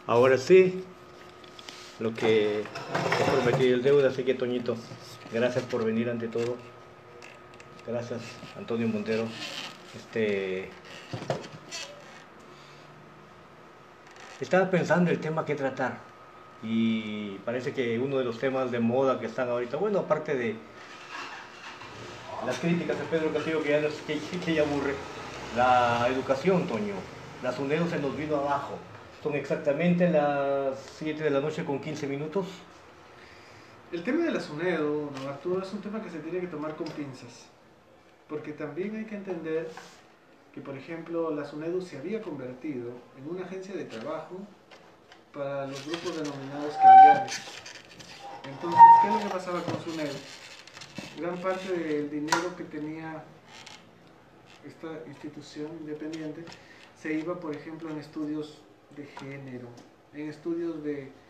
Ahora sí, lo que he prometido es deuda, así que Toñito, gracias por venir ante todo. Gracias, Antonio Montero. Este, Estaba pensando el tema que tratar y parece que uno de los temas de moda que están ahorita, bueno, aparte de las críticas a Pedro Castillo que ya aburre, la educación, Toño. La SUNEDU se nos vino abajo. Son exactamente las 7 de la noche con 15 minutos. El tema de la SUNEDU, don Arturo, es un tema que se tiene que tomar con pinzas, porque también hay que entender que, por ejemplo, la SUNEDU se había convertido en una agencia de trabajo para los grupos denominados caviares. Entonces, ¿qué es lo que pasaba con SUNEDU? Gran parte del dinero que tenía esta institución independiente se iba, por ejemplo, en estudios de género, en estudios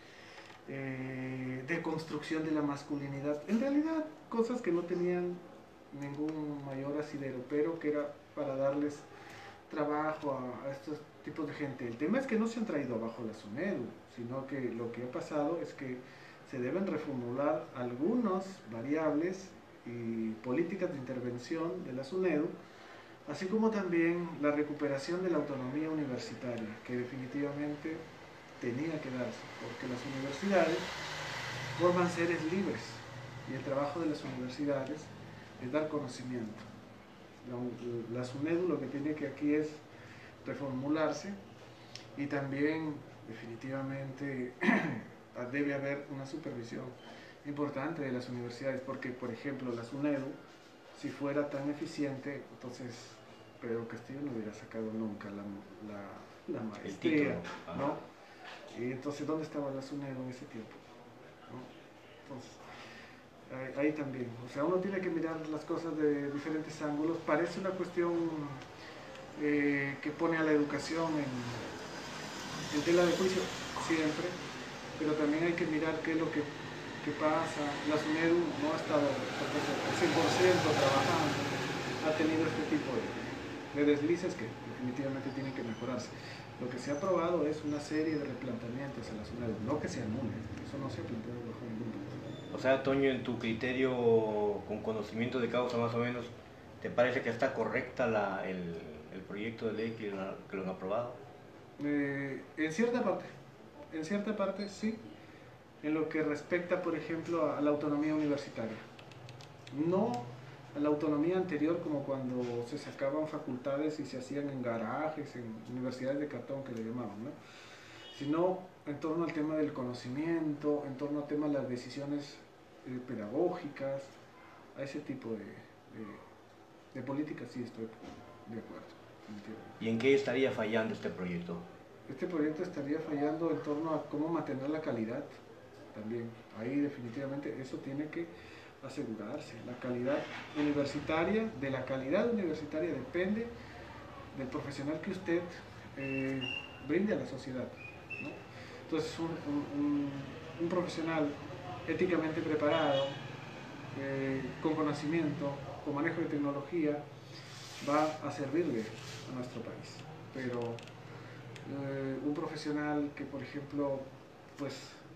de construcción de la masculinidad. En realidad, cosas que no tenían ningún mayor asidero, pero que era para darles trabajo a estos tipos de gente. El tema es que no se han traído abajo la SUNEDU, sino que lo que ha pasado es que se deben reformular algunas variables y políticas de intervención de la SUNEDU, así como también la recuperación de la autonomía universitaria, que definitivamente tenía que darse, porque las universidades forman seres libres y el trabajo de las universidades es dar conocimiento. La SUNEDU lo que tiene que aquí es reformularse y también definitivamente debe haber una supervisión importante de las universidades, porque por ejemplo la SUNEDU, si fuera tan eficiente, entonces Pedro Castillo no hubiera sacado nunca la maestría, ¿no? Y entonces, ¿dónde estaba la SUNEDU en ese tiempo? ¿No? Entonces, ahí también, o sea, uno tiene que mirar las cosas de diferentes ángulos. Parece una cuestión que pone a la educación en tela de juicio siempre, pero también hay que mirar qué es lo que pasa. La SUNEDU no ha estado al 100% trabajando, ha tenido este tipo de deslices que definitivamente tienen que mejorarse. Lo que se ha aprobado es una serie de replanteamientos a la SUNEDU, no que se anule, eso no se ha planteado bajo ningún punto. O sea, Toño, en tu criterio, con conocimiento de causa más o menos, ¿te parece que está correcta el proyecto de ley que lo han aprobado? En cierta parte sí, en lo que respecta, por ejemplo, a la autonomía universitaria. No a la autonomía anterior, como cuando se sacaban facultades y se hacían en garajes, en universidades de cartón que le llamaban, ¿no? Sino en torno al tema del conocimiento, en torno al tema de las decisiones pedagógicas, a ese tipo de políticas sí estoy de acuerdo. ¿Y en qué estaría fallando este proyecto? Este proyecto estaría fallando en torno a cómo mantener la calidad también. Ahí definitivamente eso tiene que asegurarse. La calidad universitaria, de la calidad universitaria depende del profesional que usted brinde a la sociedad, ¿no? Entonces un profesional éticamente preparado, con conocimiento, con manejo de tecnología, va a servirle a nuestro país. Pero un profesional que, por ejemplo, pues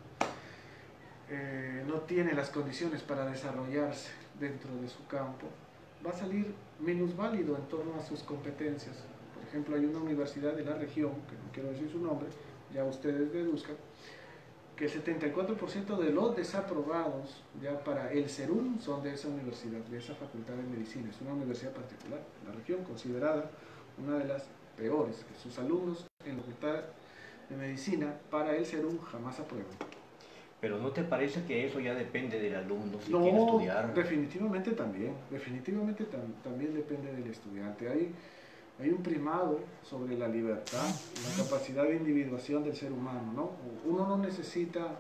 no tiene las condiciones para desarrollarse dentro de su campo, va a salir minusválido en torno a sus competencias. Por ejemplo, hay una universidad de la región, que no quiero decir su nombre, ya ustedes deduzcan, que el 74% de los desaprobados ya para el CERUM son de esa universidad, de esa facultad de medicina. Es una universidad particular, la región considerada una de las peores, que sus alumnos en la facultad de medicina para el CERUM jamás aprueban. Pero ¿no te parece que eso ya depende del alumno si No, quiere estudiar? definitivamente también, también depende del estudiante. Hay un primado sobre la libertad, la capacidad de individuación del ser humano, ¿no? Uno no necesita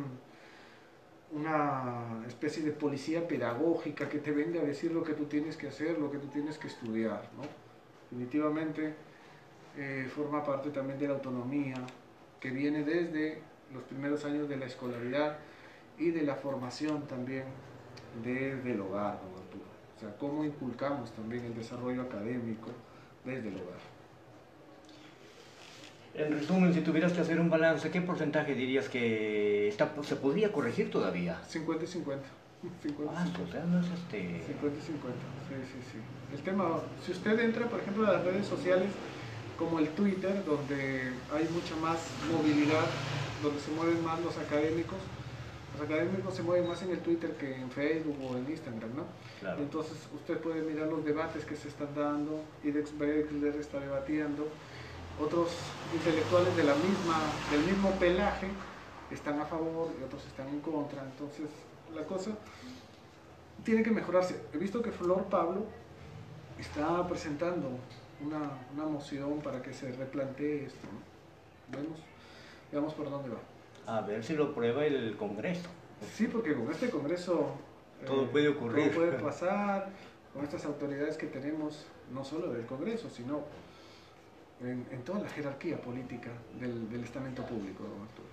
una especie de policía pedagógica que te venga a decir lo que tú tienes que hacer, lo que tú tienes que estudiar, ¿no? Definitivamente forma parte también de la autonomía que viene desde los primeros años de la escolaridad y de la formación también desde el hogar, don Arturo. O sea, cómo inculcamos también el desarrollo académico desde el hogar. En resumen, si tuvieras que hacer un balance, ¿qué porcentaje dirías que se podría corregir todavía? 50 y 50. 50 y Ah, 50. o sea, no es 50 y 50. Sí, sí, sí. El tema, si usted entra, por ejemplo, a las redes sociales como el Twitter, donde hay mucha más movilidad, donde se mueven más los académicos se mueven más en el Twitter que en Facebook o en Instagram, ¿no? Claro. Entonces usted puede mirar los debates que se están dando, Ilex Beckler está debatiendo, otros intelectuales del mismo pelaje están a favor y otros están en contra, entonces la cosa tiene que mejorarse. He visto que Flor Pablo está presentando una moción para que se replantee esto, ¿no? Veamos por dónde va. A ver si lo aprueba el Congreso. Sí, porque con este Congreso todo puede ocurrir. todo puede pasar, con estas autoridades que tenemos, no solo del Congreso, sino en toda la jerarquía política del estamento público, don Arturo.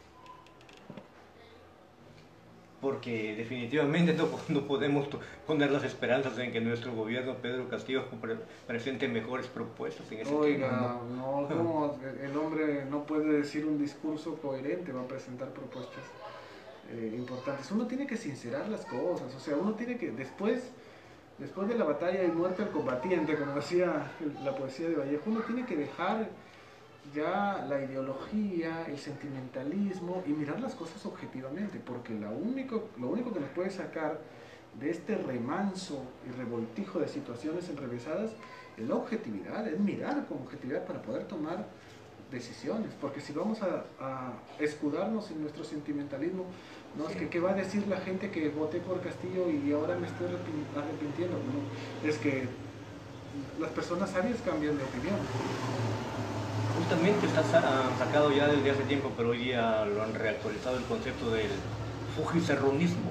Porque definitivamente no podemos poner las esperanzas en que nuestro gobierno, Pedro Castillo, presente mejores propuestas en ese Oiga, tema, no, como el hombre no puede decir un discurso coherente, va a presentar propuestas importantes. Uno tiene que sincerar las cosas, o sea, uno tiene que, después de la batalla y muerte al combatiente, como decía la poesía de Vallejo, uno tiene que dejar ya la ideología, el sentimentalismo y mirar las cosas objetivamente, porque lo único que nos puede sacar de este remanso y revoltijo de situaciones enrevesadas es la objetividad, es mirar con objetividad para poder tomar decisiones, porque si vamos a escudarnos en nuestro sentimentalismo, no, es que qué va a decir la gente que voté por Castillo y ahora me estoy arrepintiendo, no, es que las personas sabias cambian de opinión. justamente está sacado ya desde hace tiempo, pero hoy día lo han reactualizado el concepto del fujicerronismo.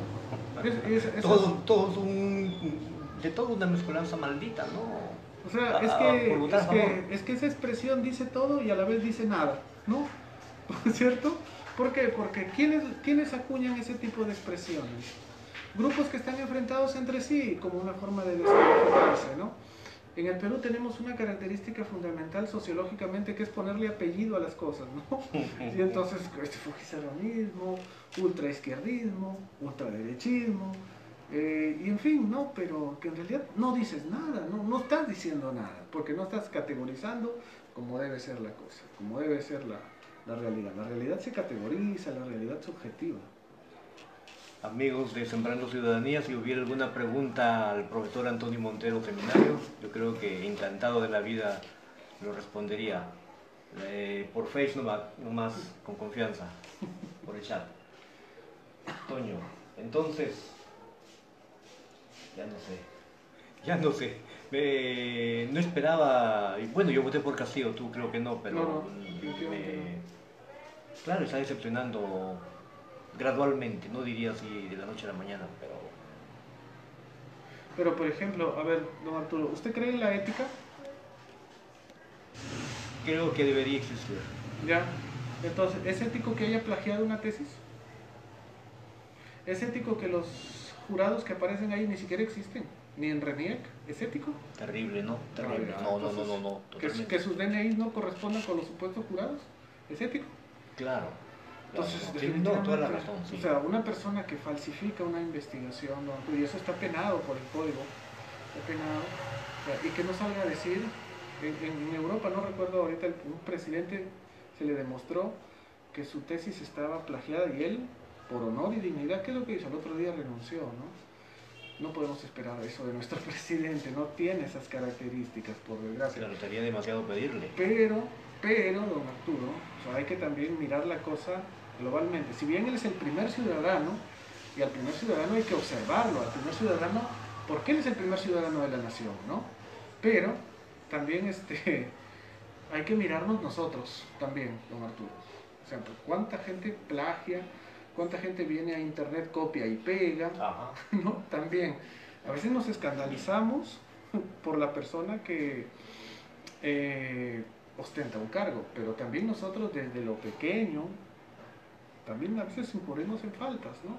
De todo una mezcolanza maldita, ¿no? O sea, es que esa expresión dice todo y a la vez dice nada, ¿no? ¿Cierto? ¿Por qué? Porque ¿quiénes acuñan ese tipo de expresiones? Grupos que están enfrentados entre sí como una forma de descalificarse, ¿no? En el Perú tenemos una característica fundamental sociológicamente que es ponerle apellido a las cosas, ¿no? Y entonces, este fujicerronismo, ultraizquierdismo, ultraderechismo, y en fin, ¿no? Pero que en realidad no dices nada, no estás diciendo nada, porque no estás categorizando como debe ser la cosa, como debe ser la realidad. La realidad se categoriza, la realidad es subjetiva. Amigos de Sembrando Ciudadanía, si hubiera alguna pregunta al profesor Antonio Montero Seminario, yo creo que encantado de la vida lo respondería. Por Face nomás, con confianza, por el chat. Toño, entonces, ya no sé. No esperaba, y bueno, yo voté por Castillo, tú creo que no, pero claro, está decepcionando gradualmente, no diría así de la noche a la mañana, Pero por ejemplo, a ver, don Arturo, ¿usted cree en la ética? creo que debería existir. Ya. Entonces, ¿es ético que haya plagiado una tesis? ¿Es ético que los jurados que aparecen ahí ni siquiera existen? ¿Ni en RENIEC? ¿Es ético? Terrible, ¿no? Terrible. No. Que sus DNIs no correspondan con los supuestos jurados. ¿Es ético? Claro. Entonces, no, toda la razón, sí. O sea, una persona que falsifica una investigación, ¿no? Y eso está penado por el código, está penado, o sea, y que no salga a decir, en Europa, no recuerdo ahorita, un presidente se le demostró que su tesis estaba plagiada y él, por honor y dignidad, ¿qué es lo que hizo? El otro día renunció, ¿no? No podemos esperar eso de nuestro presidente, no tiene esas características, por desgracia. Claro, sería demasiado pedirle. Pero, don Arturo, o sea, hay que también mirar la cosa globalmente. Si bien él es el primer ciudadano, y al primer ciudadano hay que observarlo, al primer ciudadano, porque él es el primer ciudadano de la nación, ¿no? Pero también hay que mirarnos nosotros también, don Arturo. O sea, ¿cuánta gente plagia? ¿Cuánta gente viene a internet, copia y pega? Ajá. ¿No? También. A veces nos escandalizamos por la persona que ostenta un cargo, pero también nosotros desde lo pequeño, también a veces incurrimos en faltas, ¿no?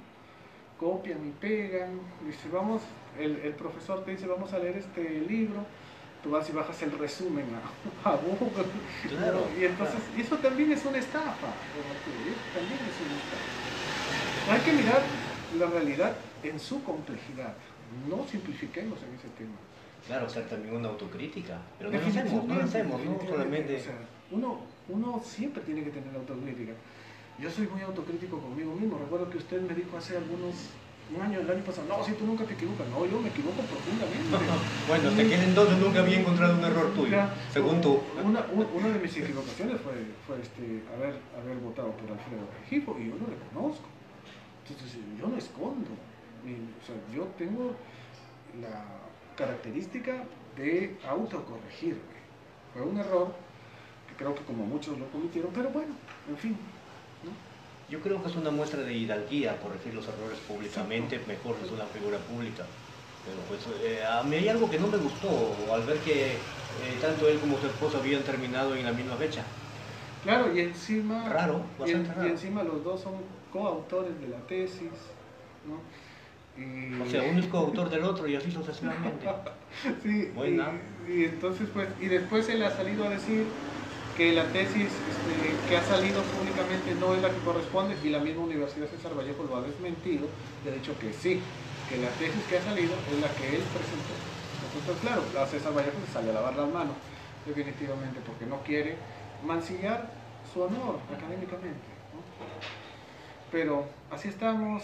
Copian y pegan, dice, vamos, el profesor te dice, vamos a leer este libro, tú vas y bajas el resumen a Google. Claro, ¿no? Y entonces, claro. eso también es una estafa, eso también es una estafa. Hay que mirar la realidad en su complejidad, no simplifiquemos en ese tema. Claro, hacer también una autocrítica, pero no lo Definitivamente, hacemos, ¿no? definitivamente. O Solamente, sea, uno siempre tiene que tener autocrítica. Yo soy muy autocrítico conmigo mismo. Recuerdo que usted me dijo hace un año, el año pasado, no, si tú nunca te equivocas. No, yo me equivoco profundamente. bueno, hasta aquel entonces nunca había encontrado un error tuyo, Ya, según tú. una de mis equivocaciones fue haber votado por Alfredo Rengifo, y yo lo reconozco. Entonces, yo no escondo. O sea, yo tengo la característica de autocorregirme. Fue un error que creo que como muchos lo cometieron, pero bueno, en fin, ¿no? Yo creo que es una muestra de hidalguía corregir los errores públicamente, mejor es una figura pública. Pero pues a mí hay algo que no me gustó al ver que tanto él como su esposa habían terminado en la misma fecha. Claro, y encima, Raro, bastante y raro. encima los dos son coautores de la tesis, ¿no? Y, O sea, uno es coautor del otro y así sucesivamente. sí, Buena. y entonces pues, y después él ha salido a decir que la tesis que ha salido públicamente no es la que corresponde, y la misma Universidad César Vallejo lo ha desmentido y ha dicho que sí, que la tesis que ha salido es la que él presentó. Entonces, claro, a César Vallejo se sale a lavar las manos, definitivamente, porque no quiere mancillar su honor académicamente, ¿no? Pero así estamos,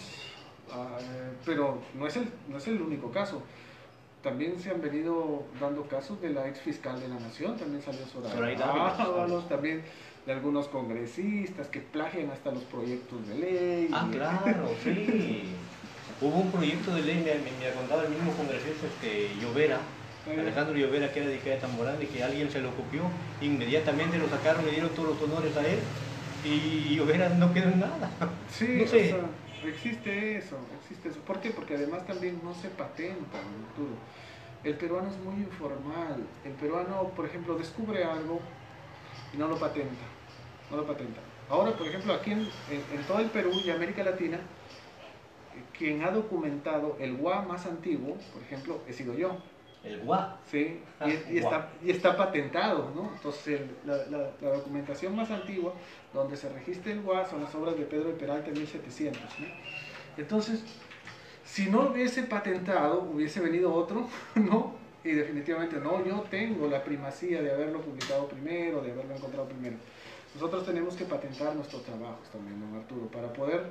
pero no es el único caso. También se han venido dando casos de la ex fiscal de la Nación, también salió Zoraida Soraya Ábalos. Ábalos, también de algunos congresistas que plagian hasta los proyectos de ley. Ah, claro, sí. Hubo un proyecto de ley, me ha contado el mismo congresista Llovera, Alejandro Llovera, que era de Ikea Tamborán, y que alguien se lo copió, inmediatamente lo sacaron, le dieron todos los honores a él, y Llovera no quedó en nada. Sí, No o sé. sea, existe eso, existe eso. ¿Por qué? Porque además también no se patenta, Arturo. El peruano es muy informal. El peruano, por ejemplo, descubre algo y no lo patenta. No lo patenta. Ahora, por ejemplo, aquí en todo el Perú y América Latina, quien ha documentado el gua más antiguo, por ejemplo, he sido yo. El guá. Sí, Ah, guá. y está patentado, ¿no? Entonces, la documentación más antigua donde se registra el gua son las obras de Pedro de Peralta en 1700, ¿no? Entonces, si no lo hubiese patentado, hubiese venido otro, ¿no? Y definitivamente no, yo tengo la primacía de haberlo publicado primero, de haberlo encontrado primero. Nosotros tenemos que patentar nuestros trabajos también, don Arturo, para poder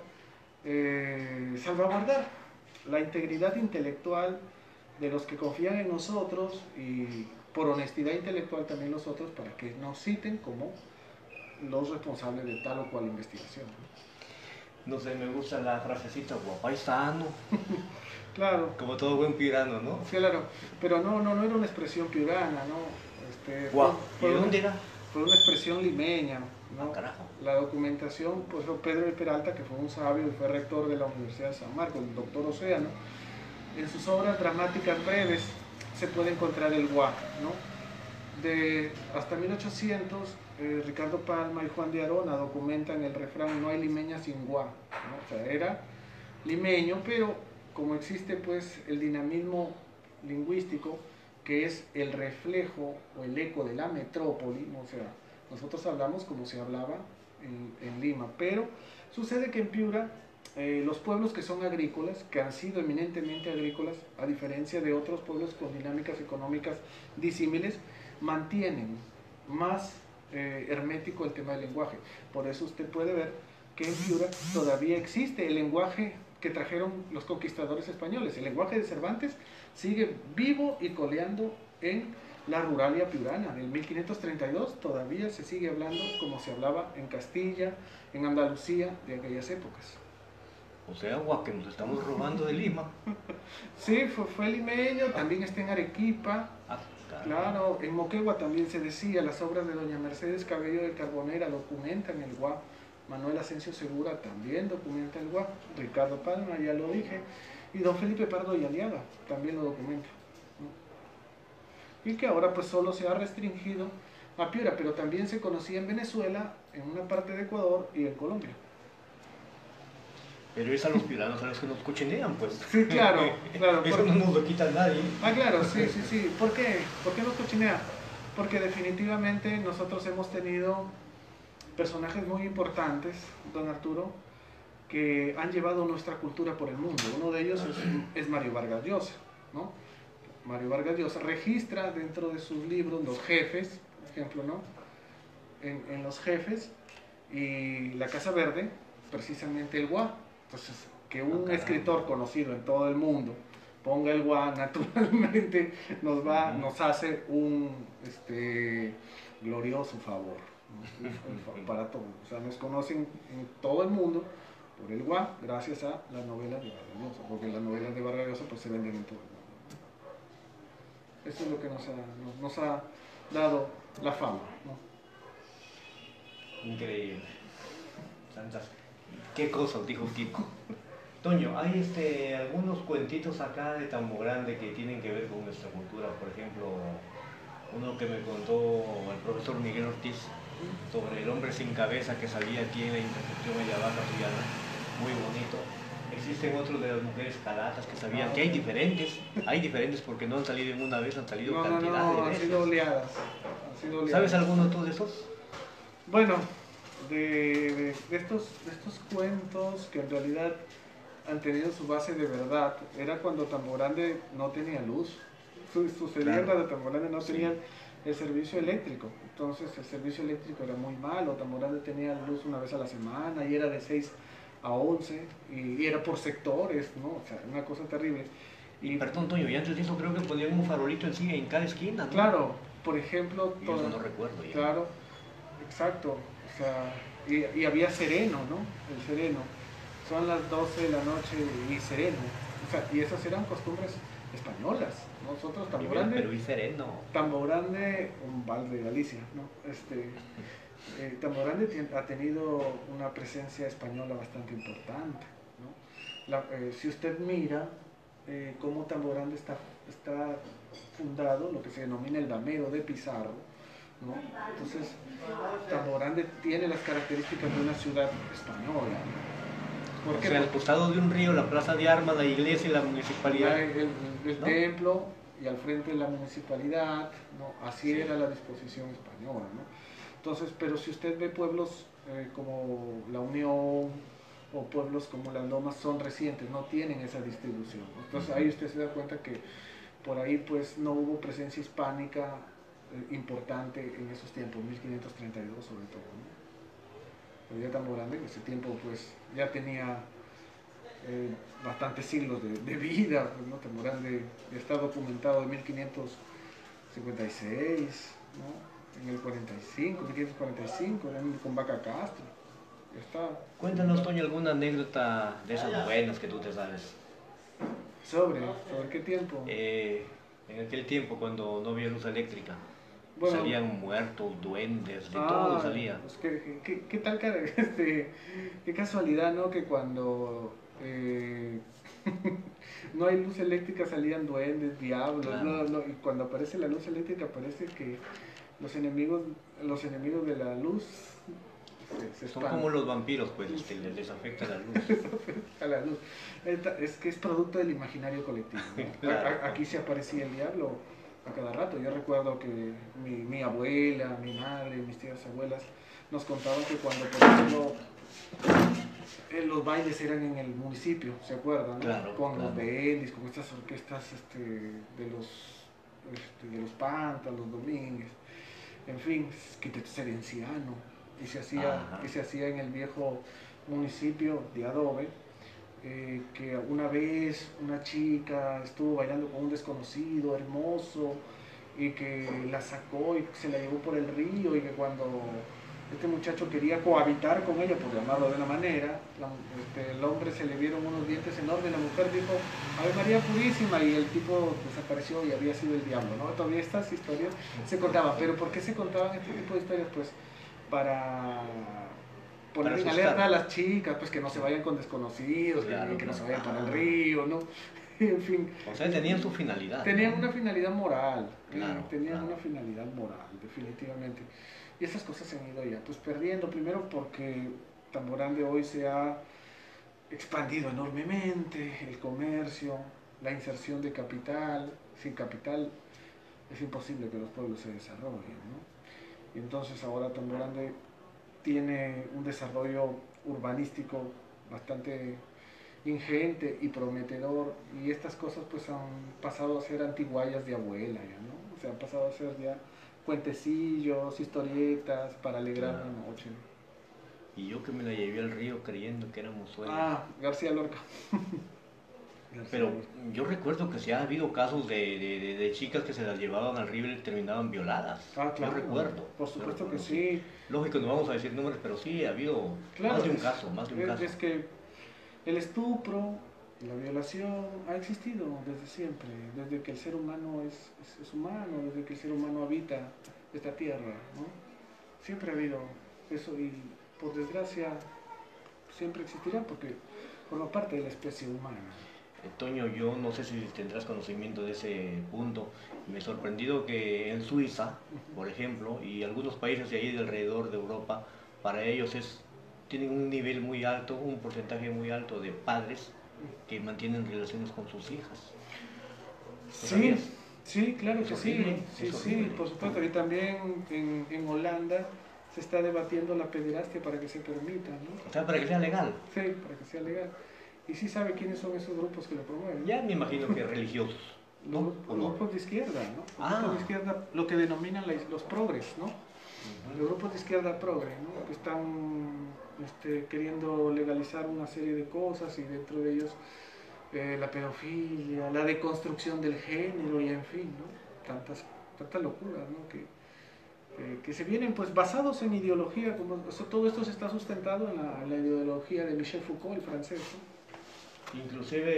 salvaguardar la integridad intelectual de los que confían en nosotros, y por honestidad intelectual también los otros, para que nos citen como los responsables de tal o cual investigación, ¿no? No sé, me gusta la frasecita guapaisano, Claro, como todo buen pirano, ¿no? claro, pero no era una expresión piurana, ¿no? Guau. ¿Y de dónde era? Fue una expresión limeña, Ah, ¿no? carajo. La documentación, pues Pedro de Peralta, que fue un sabio y fue rector de la Universidad de San Marcos, el doctor Océano, en sus obras dramáticas breves se puede encontrar el gua, ¿no? Hasta 1800, Ricardo Palma y Juan de Arona documentan el refrán: no hay limeña sin gua, ¿no? O sea, era limeño, pero como existe pues el dinamismo lingüístico, que es el reflejo o el eco de la metrópoli, ¿no? O sea, nosotros hablamos como se hablaba en Lima, pero sucede que en Piura los pueblos que son agrícolas, que han sido eminentemente agrícolas, a diferencia de otros pueblos con dinámicas económicas disímiles, mantienen más hermético el tema del lenguaje. Por eso usted puede ver que en Piura todavía existe el lenguaje que trajeron los conquistadores españoles. El lenguaje de Cervantes sigue vivo y coleando en la ruralia piurana. En 1532 todavía se sigue hablando como se hablaba en Castilla, en Andalucía de aquellas épocas. O sea, guau, que nos estamos robando de Lima. Sí, fue limeño, también está en Arequipa. Ah, Claro, en Moquegua también se decía, las obras de doña Mercedes Cabello de Carbonera documentan el gua. Manuel Asensio Segura también documenta el gua. Ricardo Palma, ya lo dije. Y don Felipe Pardo y Aliaga también lo documenta, ¿no? Y que ahora pues solo se ha restringido a Piura, pero también se conocía en Venezuela, en una parte de Ecuador y en Colombia. Pero es a los pilanos a los que nos cochinean, pues. Sí, claro, claro. Eso no nos lo quita nadie. Ah, claro, sí, sí, sí. ¿Por qué? ¿Por qué nos cochinea? Porque definitivamente nosotros hemos tenido personajes muy importantes, don Arturo, que han llevado nuestra cultura por el mundo. Uno de ellos es Mario Vargas Llosa, ¿no? Mario Vargas Llosa registra dentro de sus libros Los Jefes, por ejemplo, ¿no? En Los Jefes y La Casa Verde, precisamente el Gua. Entonces, que un escritor conocido en todo el mundo ponga el Gua, naturalmente nos hace un glorioso favor, ¿no? Para todos. O sea, nos conocen en todo el mundo por el Gua, gracias a las novelas de Vargas Llosa, porque las novelas de Vargas Llosa pues se venden en todo el mundo. Eso es lo que nos ha dado la fama, ¿no? Increíble. Santas. ¿Qué cosas dijo Kiko? Toño, hay algunos cuentitos acá de Tambo Grande que tienen que ver con nuestra cultura. Por ejemplo, uno que me contó el profesor Miguel Ortiz sobre el hombre sin cabeza que salía aquí en la intersección Ayavaca-Tuyana. Muy bonito. Existen otros de las mujeres calatas que sabían que hay diferentes porque no han salido en una vez, han salido cantidad de veces. Han sido oleadas. ¿Sabes alguno tú de esos? Bueno, de estos cuentos que en realidad han tenido su base de verdad, era cuando Tambo Grande no tenía luz. Sucedía cuando Tambo Grande no tenía el servicio eléctrico. Entonces el servicio eléctrico era muy malo. Tambo Grande tenía luz una vez a la semana y era de 6 a 11 y era por sectores, ¿no? O sea, una cosa terrible. Y perdón, Toño, y antes de eso creo que ponían un farolito en cada esquina, ¿no? Claro, por ejemplo... Y eso no recuerdo ya. Claro, exacto. O sea, y había sereno, ¿no? El sereno. Son las 12 de la noche y sereno. O sea, y esas eran costumbres españolas. Nosotros, Tambo Grande... Pero y sereno. Tambo Grande, un vals de Galicia, ¿no? Tambo Grande ha tenido una presencia española bastante importante, ¿no? Si usted mira cómo Tambo Grande está fundado, lo que se denomina el damero de Pizarro, ¿no? Entonces, Tambo Grande tiene las características de una ciudad española, ¿no? O sea, al costado de un río, la plaza de armas, la iglesia y la municipalidad. El ¿no? templo y al frente la municipalidad, ¿no? Así era la disposición española, ¿no? Entonces, pero si usted ve pueblos como La Unión o pueblos como Las Lomas son recientes, no tienen esa distribución. Entonces ahí usted se da cuenta que por ahí pues no hubo presencia hispánica importante en esos tiempos, 1532 sobre todo, ¿no? Pero ya Tambo Grande en ese tiempo pues ya tenía bastantes siglos de vida, pues, ¿no? Tambo Grande ya está documentado en 1556, ¿no? En el 45, 1545, con Vaca Castro. Ya está. Cuéntanos, Toño, alguna anécdota de esas buenas que tú te sabes. ¿Sobre qué tiempo? En aquel tiempo, cuando no había luz eléctrica, Bueno, salían muertos, duendes, de todo salía. Pues ¿qué tal, qué casualidad, ¿no? Que cuando no hay luz eléctrica salían duendes, diablos, Claro. no, y cuando aparece la luz eléctrica parece que los enemigos de la luz se Son espantan. como los vampiros, pues, les afecta la luz. A la luz. Es que es producto del imaginario colectivo, ¿no? Claro. Aquí se aparecía el diablo a cada rato. Yo recuerdo que mi abuela, mi madre, mis tías abuelas nos contaban que cuando, por ejemplo, los bailes eran en el municipio, ¿se acuerdan? ¿no? Claro, Con claro. los bendis, con estas orquestas de los Pantas, los Domínguez, en fin, Quinteto Serenciano, y se hacía en el viejo municipio de adobe. Que una vez una chica estuvo bailando con un desconocido hermoso y que la sacó y se la llevó por el río, y que cuando este muchacho quería cohabitar con ella, por llamarlo de una manera, el hombre se le vieron unos dientes enormes, la mujer dijo Ave María Purísima, y el tipo desapareció y había sido el diablo, ¿no? Todavía estas historias se contaban. ¿Pero por qué se contaban este tipo de historias? Pues para poner en alerta a las chicas, pues que no se vayan con desconocidos, Claro, que no claro. se vayan para el río, ¿no? En fin. O sea, tenían su finalidad. Tenían ¿no? una finalidad moral. Claro, tenían claro. una finalidad moral, definitivamente. Y esas cosas se han ido ya pues perdiendo, primero porque Tambo Grande hoy se ha expandido enormemente, el comercio, la inserción de capital. Sin capital es imposible que los pueblos se desarrollen, ¿no? Y entonces ahora Tan Grande tiene un desarrollo urbanístico bastante ingente y prometedor, y estas cosas pues han pasado a ser antiguallas de abuela, ya, ¿no? O sea, han pasado a ser ya cuentecillos, historietas para alegrar Claro. la noche. Y yo que me la llevé al río creyendo que éramos sueños. Ah, García Lorca. García Pero Lorca. yo recuerdo que sí ha habido casos de chicas que se las llevaban al río y terminaban violadas. Ah, claro. Yo recuerdo. Por yo supuesto que recuerdo, sí. Lógico, no vamos a decir números, pero sí ha habido Claro, más de un caso, más de un caso. es que el estupro, la violación ha existido desde siempre, desde que el ser humano es humano, desde que el ser humano habita esta tierra, ¿no? Siempre ha habido eso, y por desgracia siempre existirá porque forma parte de la especie humana. Toño, yo no sé si tendrás conocimiento de ese punto. Me he sorprendido que en Suiza, por ejemplo, y algunos países de ahí de alrededor de Europa, para ellos tienen un nivel muy alto, un porcentaje muy alto de padres que mantienen relaciones con sus hijas. ¿Lo Sí, sabías? sí, claro Es que horrible, sí, es sí, horrible. por supuesto. Y también en Holanda se está debatiendo la pederastia para que se permita, ¿no? O sea, para que sea legal. Sí, para que sea legal. Y sí sabe quiénes son esos grupos que lo promueven. Ya me imagino que religiosos, ¿no? ¿O Los no? grupos de izquierda, ¿no? Los Ah. grupos de izquierda, lo que denominan los progres, ¿no? Los grupos de izquierda progre, ¿no? Que están queriendo legalizar una serie de cosas, y dentro de ellos la pedofilia, la deconstrucción del género, y en fin, ¿no? Tantas locuras, ¿no? Que se vienen pues basados en ideología, todo esto se está sustentado en la ideología de Michel Foucault, el francés, ¿no? Inclusive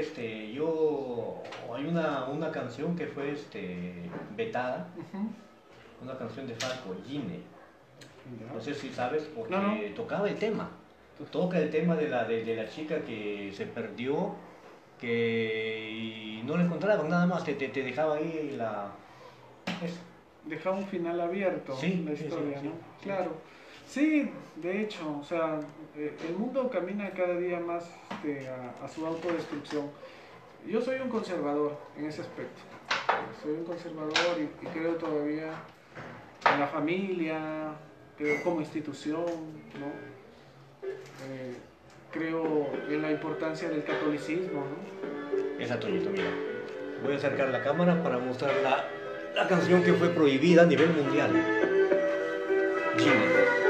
hay una canción que fue vetada, Ujú. una canción de Falco, Gine. Ya. No sé si sabes, porque No. tocaba el tema. Toca el tema de la chica que se perdió, y no la encontraban, nada más te dejaba ahí eso. Deja un final abierto Sí, la sí, historia, sí, ¿no? sí. Claro. Sí, de hecho, o sea, el mundo camina cada día más a su autodestrucción. Yo soy un conservador en ese aspecto. Soy un conservador y creo todavía en la familia, creo como institución, ¿no? Creo en la importancia del catolicismo, ¿no? Esa Toñito, mira. Voy a acercar la cámara para mostrar la canción que fue prohibida a nivel mundial. Gine.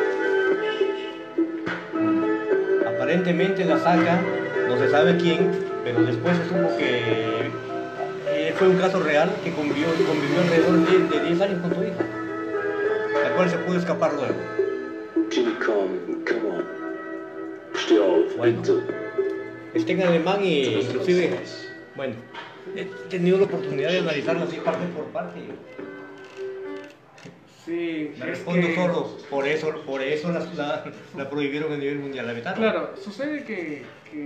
Aparentemente la saca, no se sabe quién, pero después se supo que fue un caso real que convivió alrededor de 10 años con tu hija, la cual se pudo escapar luego. Jimmy, come on. Steh auf, Bueno, bitte. está en alemán y inclusive, bueno, he tenido la oportunidad de analizarlo así parte por parte. Sí, Me es respondo que, solo, por eso la prohibieron a nivel mundial, la vetaron. claro, sucede que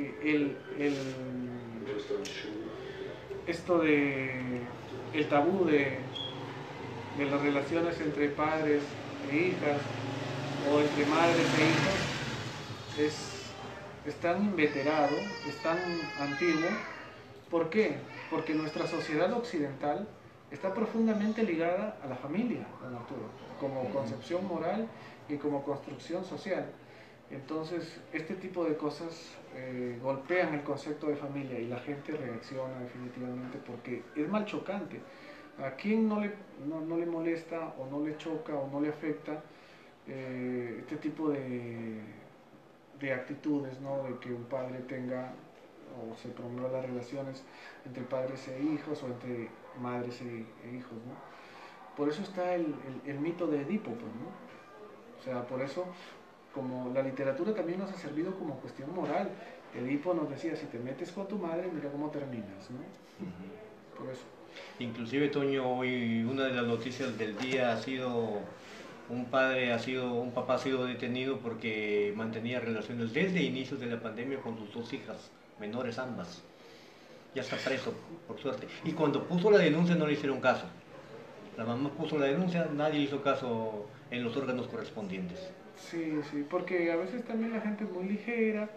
esto de el tabú de las relaciones entre padres e hijas, o entre madres e hijos, es tan inveterado, es tan antiguo. ¿Por qué? Porque nuestra sociedad occidental está profundamente ligada a la familia, don Arturo, como concepción moral y como construcción social. Entonces, este tipo de cosas golpean el concepto de familia, y la gente reacciona definitivamente porque es mal chocante. ¿A quién no le molesta, o no le choca, o no le afecta este tipo de actitudes, ¿no? De que un padre tenga o se promuevan las relaciones entre padres e hijos, o entre madres e hijos, ¿no? Por eso está el mito de Edipo, pues, ¿no? O sea, por eso, como la literatura también nos ha servido como cuestión moral. Edipo nos decía, si te metes con tu madre, mira cómo terminas, ¿no? Por eso. Inclusive, Toño, hoy una de las noticias del día ha sido un papá ha sido detenido porque mantenía relaciones desde inicios de la pandemia con sus dos hijas, menores ambas. Ya está preso, por suerte. Y cuando puso la denuncia no le hicieron caso. La mamá puso la denuncia, nadie hizo caso en los órganos correspondientes. Sí, sí, porque a veces también la gente es muy ligera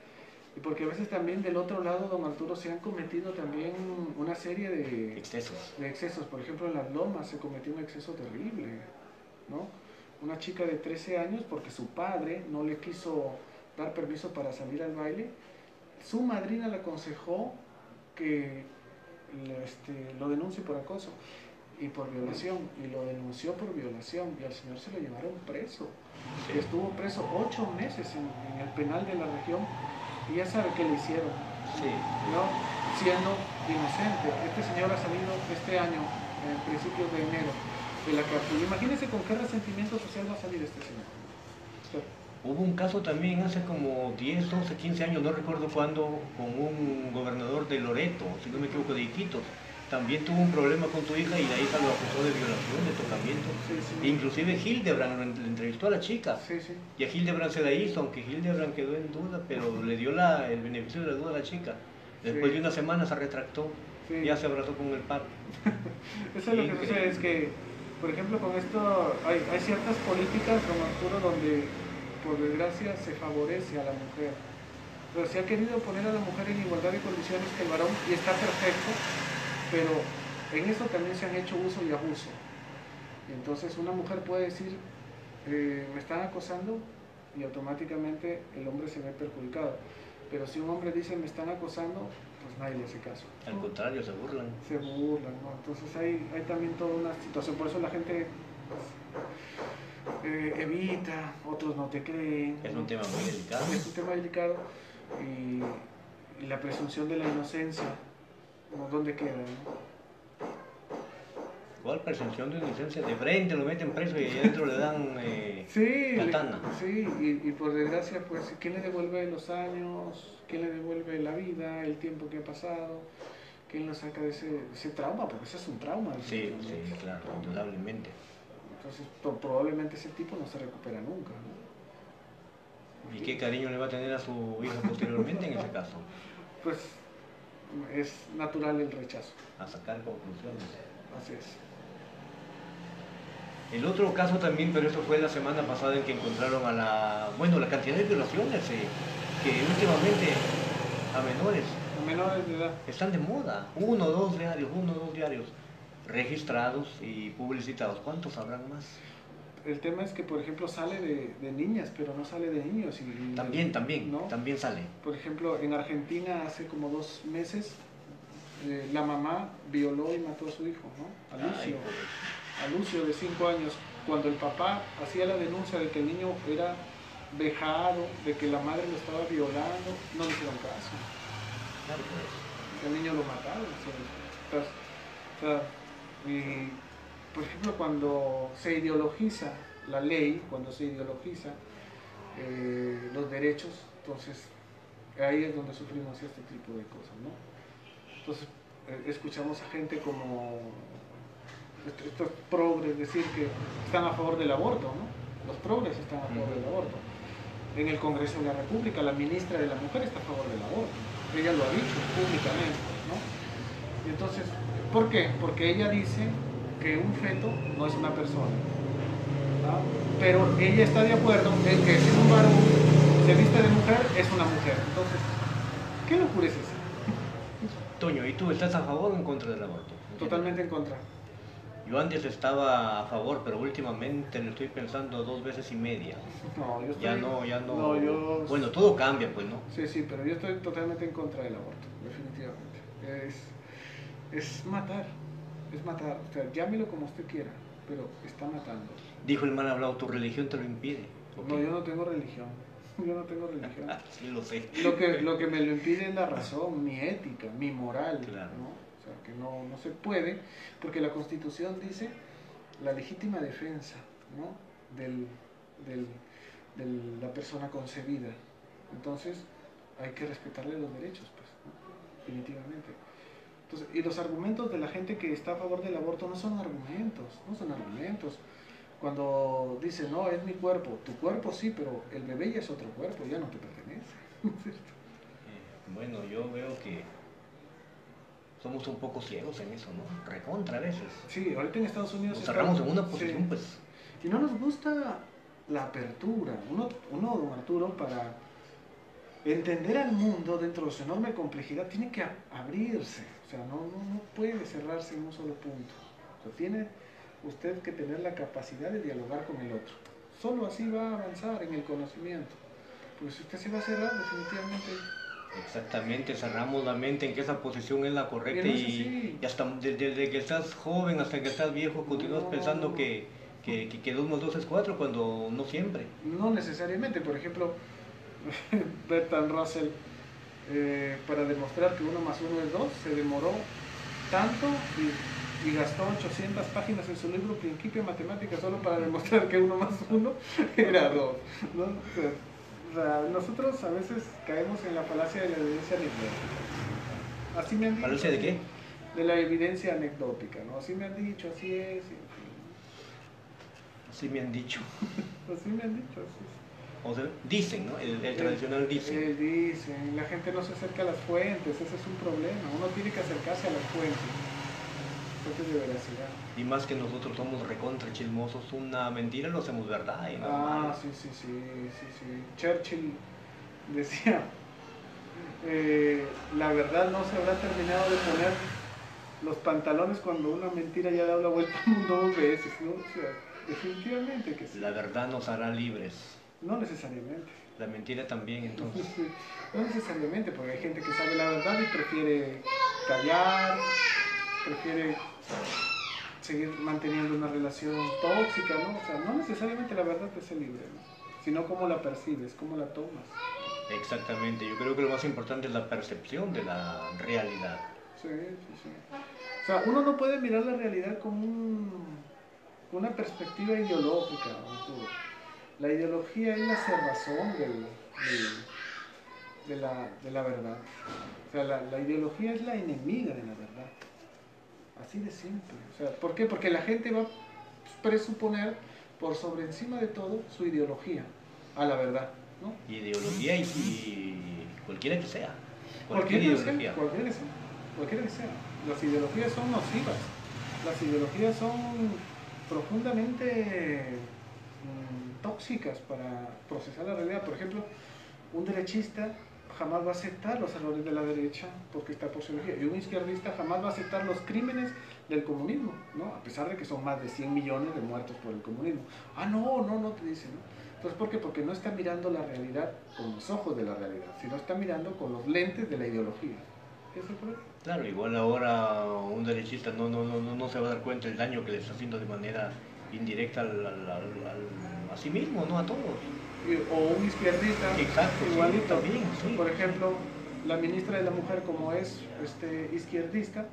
Y porque a veces también del otro lado, don Arturo, se han cometido también una serie de excesos. Por ejemplo, en Las Lomas se cometió un exceso terrible, ¿no? Una chica de 13 años, porque su padre no le quiso dar permiso para salir al baile, su madrina le aconsejó que lo denuncie por acoso y por violación, y lo denunció por violación, y al señor se lo llevaron preso. Sí. Estuvo preso 8 meses en el penal de la región, y ya sabe qué le hicieron, sí, ¿no? Siendo inocente. Este señor ha salido este año, en principios de enero, de la cárcel. Imagínense con qué resentimiento social va a salir este señor. Sí. Hubo un caso también hace como 10, 12, 15 años, no recuerdo cuándo, con un gobernador de Loreto, si no me equivoco, de Iquitos. También tuvo un problema con tu hija y la hija lo acusó de violación, de tocamiento. Sí, sí. Inclusive Hildebrand le entrevistó a la chica. Sí, sí. Y a Hildebrand se la hizo, aunque Hildebrand quedó en duda, pero le dio el beneficio de la duda a la chica. Después de una semana se retractó, sí, ya se abrazó con el padre. Eso es lo que sucede, es que, por ejemplo, con esto hay ciertas políticas, don Arturo, donde por desgracia se favorece a la mujer. Pero se ha querido poner a la mujer en igualdad de condiciones que el varón, y está perfecto, pero en eso también se han hecho uso y abuso. Entonces una mujer puede decir, me están acosando, y automáticamente el hombre se ve perjudicado. Pero si un hombre dice, me están acosando, pues nadie le hace caso. Al contrario, se burlan. Se burlan, ¿no? Entonces hay también toda una situación, por eso la gente evita, otros no te creen. Es un tema muy delicado. Es un tema delicado, y la presunción de la inocencia, ¿dónde queda, no? ¿Cuál presunción de inocencia? De frente lo meten preso y adentro le dan katana. Sí, y por desgracia, pues, ¿quién le devuelve los años? ¿Quién le devuelve la vida, el tiempo que ha pasado? ¿Quién lo saca de ese trauma? Porque ese es un trauma. Sí, sí, claro, indudablemente. Entonces, probablemente ese tipo no se recupera nunca, ¿no? ¿Y qué cariño le va a tener a su hija posteriormente en ese caso? Pues es natural el rechazo. A sacar conclusiones. Así es. El otro caso también, pero eso fue la semana pasada, en que encontraron a la cantidad de violaciones que últimamente a menores de edad están de moda. 1 o 2 diarios registrados y publicitados. ¿Cuántos habrán más? El tema es que, por ejemplo, sale de niñas, pero no sale de niños. También sale. Por ejemplo, en Argentina hace como 2 meses, la mamá violó y mató a su hijo, ¿no? A Lucio, de 5 años. Cuando el papá hacía la denuncia de que el niño era vejado, de que la madre lo estaba violando, no le hicieron caso. Claro, pues. El niño lo mataron. Y, por ejemplo, cuando se ideologiza la ley, cuando se ideologiza los derechos, entonces ahí es donde sufrimos este tipo de cosas, ¿no? Entonces escuchamos a gente como estos progres decir que están a favor del aborto, ¿no? Los progres están a favor del aborto. En el Congreso de la República, la ministra de la Mujer está a favor del aborto. Ella lo ha dicho públicamente, ¿no? Y entonces, ¿por qué? Porque ella dice que un feto no es una persona, ¿no? Pero ella está de acuerdo en que si un varón se viste de mujer, es una mujer. Entonces, ¿qué locura es esa? Toño, ¿y tú estás a favor o en contra del aborto? Totalmente en contra. Yo antes estaba a favor, pero últimamente lo estoy pensando 2 veces y media. No, yo estoy... Ya no... Bueno, todo cambia, pues, ¿no? Sí, pero yo estoy totalmente en contra del aborto, definitivamente. Es matar, o sea, llámelo como usted quiera, pero está matando. Dijo el mal hablado, tu religión te lo impide. Okay. No, yo no tengo religión. Sí, lo sé. Lo que me lo impide es la razón, mi ética, mi moral, claro, ¿no? O sea, que no se puede, porque la Constitución dice la legítima defensa, ¿no? de la persona concebida. Entonces hay que respetarle los derechos, pues, ¿no? Definitivamente. Entonces, y los argumentos de la gente que está a favor del aborto no son argumentos. Cuando dicen, no, es mi cuerpo, tu cuerpo sí, pero el bebé ya es otro cuerpo, ya no te pertenece. Bueno, yo veo que somos un poco ciegos en eso, ¿no? Recontra a veces. Sí, ahorita en Estados Unidos... Nos cerramos en una posición, sí, pues... Y no nos gusta la apertura. Uno, don Arturo, entender al mundo dentro de su enorme complejidad tiene que abrirse, o sea, no puede cerrarse en un solo punto. O sea, tiene usted que tener la capacidad de dialogar con el otro. Solo así va a avanzar en el conocimiento. Pues si usted se va a cerrar, definitivamente... Exactamente, cerramos la mente en que esa posición es la correcta Y no es así. y hasta desde que estás joven hasta que estás viejo continúas pensando que 2 más 2 es 4 cuando no siempre. No necesariamente, por ejemplo, Bertrand Russell, para demostrar que 1 más 1 es 2, se demoró tanto y gastó 800 páginas en su libro Principio de Matemáticas solo para demostrar que 1 más 1 era 2, ¿no? O sea, nosotros a veces caemos en la falacia de la evidencia anecdótica. Así me han dicho. ¿Falacia de qué? De la evidencia anecdótica, ¿no? Así me han dicho, así es, en fin. Así me han dicho. Así me han dicho, así es. O sea, dicen, ¿no? El tradicional dice. Dicen, la gente no se acerca a las fuentes, ese es un problema. Uno tiene que acercarse a las fuentes de veracidad. Y más que nosotros somos recontra chismosos, una mentira lo hacemos verdad. Y Ah, sí. Churchill decía, la verdad no se habrá terminado de poner los pantalones cuando una mentira ya da la vuelta al mundo 2 veces, ¿no? O sea, definitivamente que sí. La verdad nos hará libres. No necesariamente. La mentira también, entonces. No necesariamente, porque hay gente que sabe la verdad y prefiere callar, prefiere seguir manteniendo una relación tóxica, ¿no? O sea, no necesariamente la verdad te hace libre, ¿no? Sino cómo la percibes, cómo la tomas. Exactamente, yo creo que lo más importante es la percepción de la realidad. Sí. O sea, uno no puede mirar la realidad con una perspectiva ideológica, ¿no? La ideología es la cerrazón de la verdad. O sea, la ideología es la enemiga de la verdad. Así de simple. O sea, ¿por qué? Porque la gente va a presuponer por sobre encima de todo su ideología a la verdad, ¿no? Ideología y cualquiera que sea. Cualquiera que sea. Las ideologías son nocivas. Las ideologías son profundamente tóxicas para procesar la realidad. Por ejemplo, un derechista jamás va a aceptar los errores de la derecha porque está por su ideología, y un izquierdista jamás va a aceptar los crímenes del comunismo, ¿no? A pesar de que son más de 100 millones de muertos por el comunismo. Ah, no, te dicen, ¿no? Entonces, ¿por qué? Porque no está mirando la realidad con los ojos de la realidad, sino está mirando con los lentes de la ideología. ¿Qué es el problema? Claro, igual ahora un derechista no se va a dar cuenta del daño que le está haciendo de manera indirecta a sí mismo, no a todos. O un izquierdista. Exacto, igualito. Sí, también, sí. Por ejemplo, la ministra de la Mujer, como es izquierdista,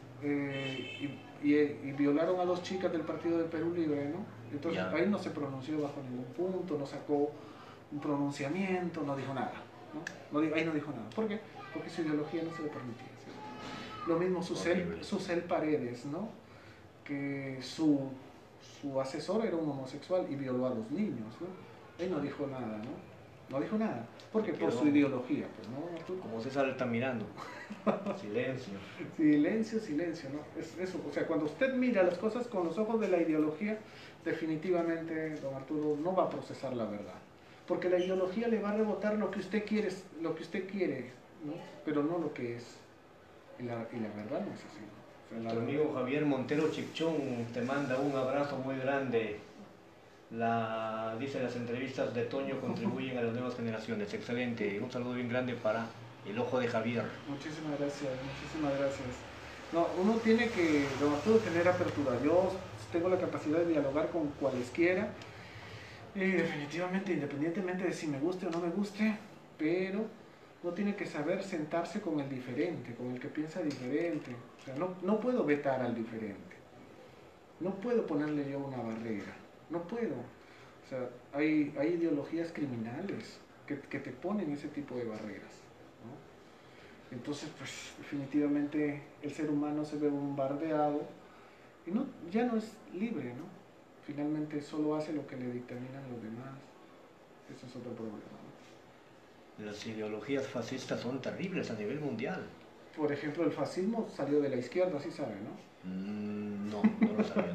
y violaron a 2 chicas del Partido de Perú Libre, ¿no? Entonces ahí no se pronunció bajo ningún punto, no sacó un pronunciamiento, no dijo nada, ¿no? Ahí no dijo nada. ¿Por qué? Porque su ideología no se lo permitía, ¿sí? Lo mismo Susel Paredes, ¿no? Que su asesor era un homosexual y violó a 2 niños, ¿no? Él no dijo nada, ¿no? No dijo nada. ¿Por qué? Por su ideología, pues, ¿no? Como César está mirando. Silencio. Silencio, ¿no? Es eso. O sea, cuando usted mira las cosas con los ojos de la ideología, definitivamente, don Arturo, no va a procesar la verdad. Porque la ideología le va a rebotar lo que usted quiere, ¿no? Pero no lo que es. Y la verdad no es así, ¿no? O sea, tu amigo Javier Montero Chipchón te manda un abrazo muy grande. Dice, las entrevistas de Toño contribuyen a las nuevas generaciones. Excelente. Un saludo bien grande para el ojo de Javier. Muchísimas gracias. No, uno tiene que, don Arturo, tener apertura. Yo tengo la capacidad de dialogar con cualesquiera. Y definitivamente, independientemente de si me guste o no me guste, pero uno tiene que saber sentarse con el diferente, con el que piensa diferente. O sea, no puedo vetar al diferente. No puedo ponerle yo una barrera. No puedo. O sea, hay ideologías criminales que te ponen ese tipo de barreras, ¿no? Entonces, pues, definitivamente el ser humano se ve bombardeado y ya no es libre, ¿no? Finalmente solo hace lo que le dictaminan los demás. Eso es otro problema, ¿no? Las ideologías fascistas son terribles a nivel mundial. Por ejemplo, el fascismo salió de la izquierda, así sabe, ¿no? No lo sabía.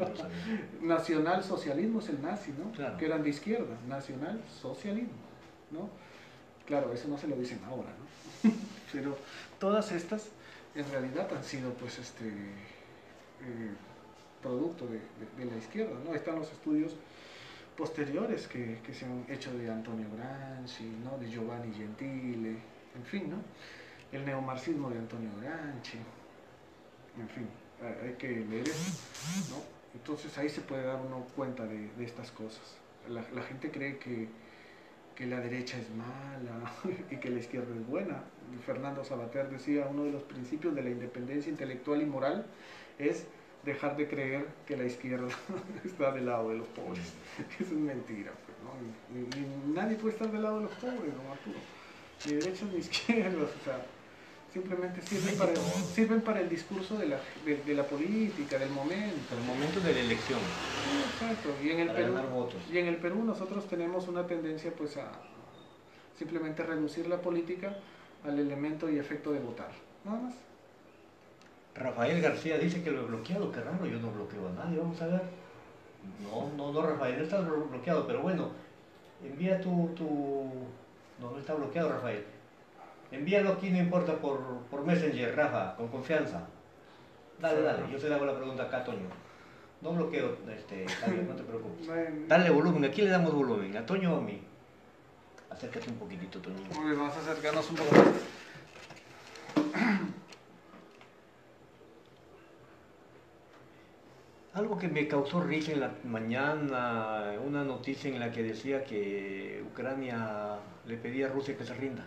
Nacionalsocialismo es el nazi, ¿no? Claro. Que eran de izquierda, nacionalsocialismo, ¿no? Claro, eso no se lo dicen ahora, ¿no? Pero todas estas en realidad han sido pues producto de la izquierda, ¿no? Están los estudios posteriores que se han hecho de Antonio Gramsci, ¿no? De Giovanni Gentile, en fin, ¿no? El neomarxismo de Antonio Gramsci, en fin, hay que leer eso, ¿no? Entonces ahí se puede dar uno cuenta de estas cosas. La gente cree que la derecha es mala y que la izquierda es buena. Fernando Sabater decía, uno de los principios de la independencia intelectual y moral es dejar de creer que la izquierda está del lado de los pobres. Eso es mentira, pues, ¿no? Y nadie puede estar del lado de los pobres, ¿no, Arturo? Ni derechos ni izquierdas, o sea, simplemente sirven para el discurso de la política, del momento. El momento de la elección. Exacto, y en el Perú nosotros tenemos una tendencia pues a simplemente reducir la política al elemento y efecto de votar, nada más. Rafael García dice que lo he bloqueado, qué raro, yo no bloqueo a nadie, vamos a ver. No, Rafael, no estás bloqueado, pero bueno, envía No está bloqueado, Rafael. Envíalo aquí, no importa, por Messenger, Rafa, con confianza. Dale, yo te hago la pregunta acá, Toño. No bloqueo, Javier, no te preocupes. Dale volumen, aquí le damos volumen, a Toño o a mí. Acércate un poquitito, Toño. Muy bien, vamos a acercarnos un poco más. Algo que me causó risa en la mañana, una noticia en la que decía que Ucrania le pedía a Rusia que se rinda.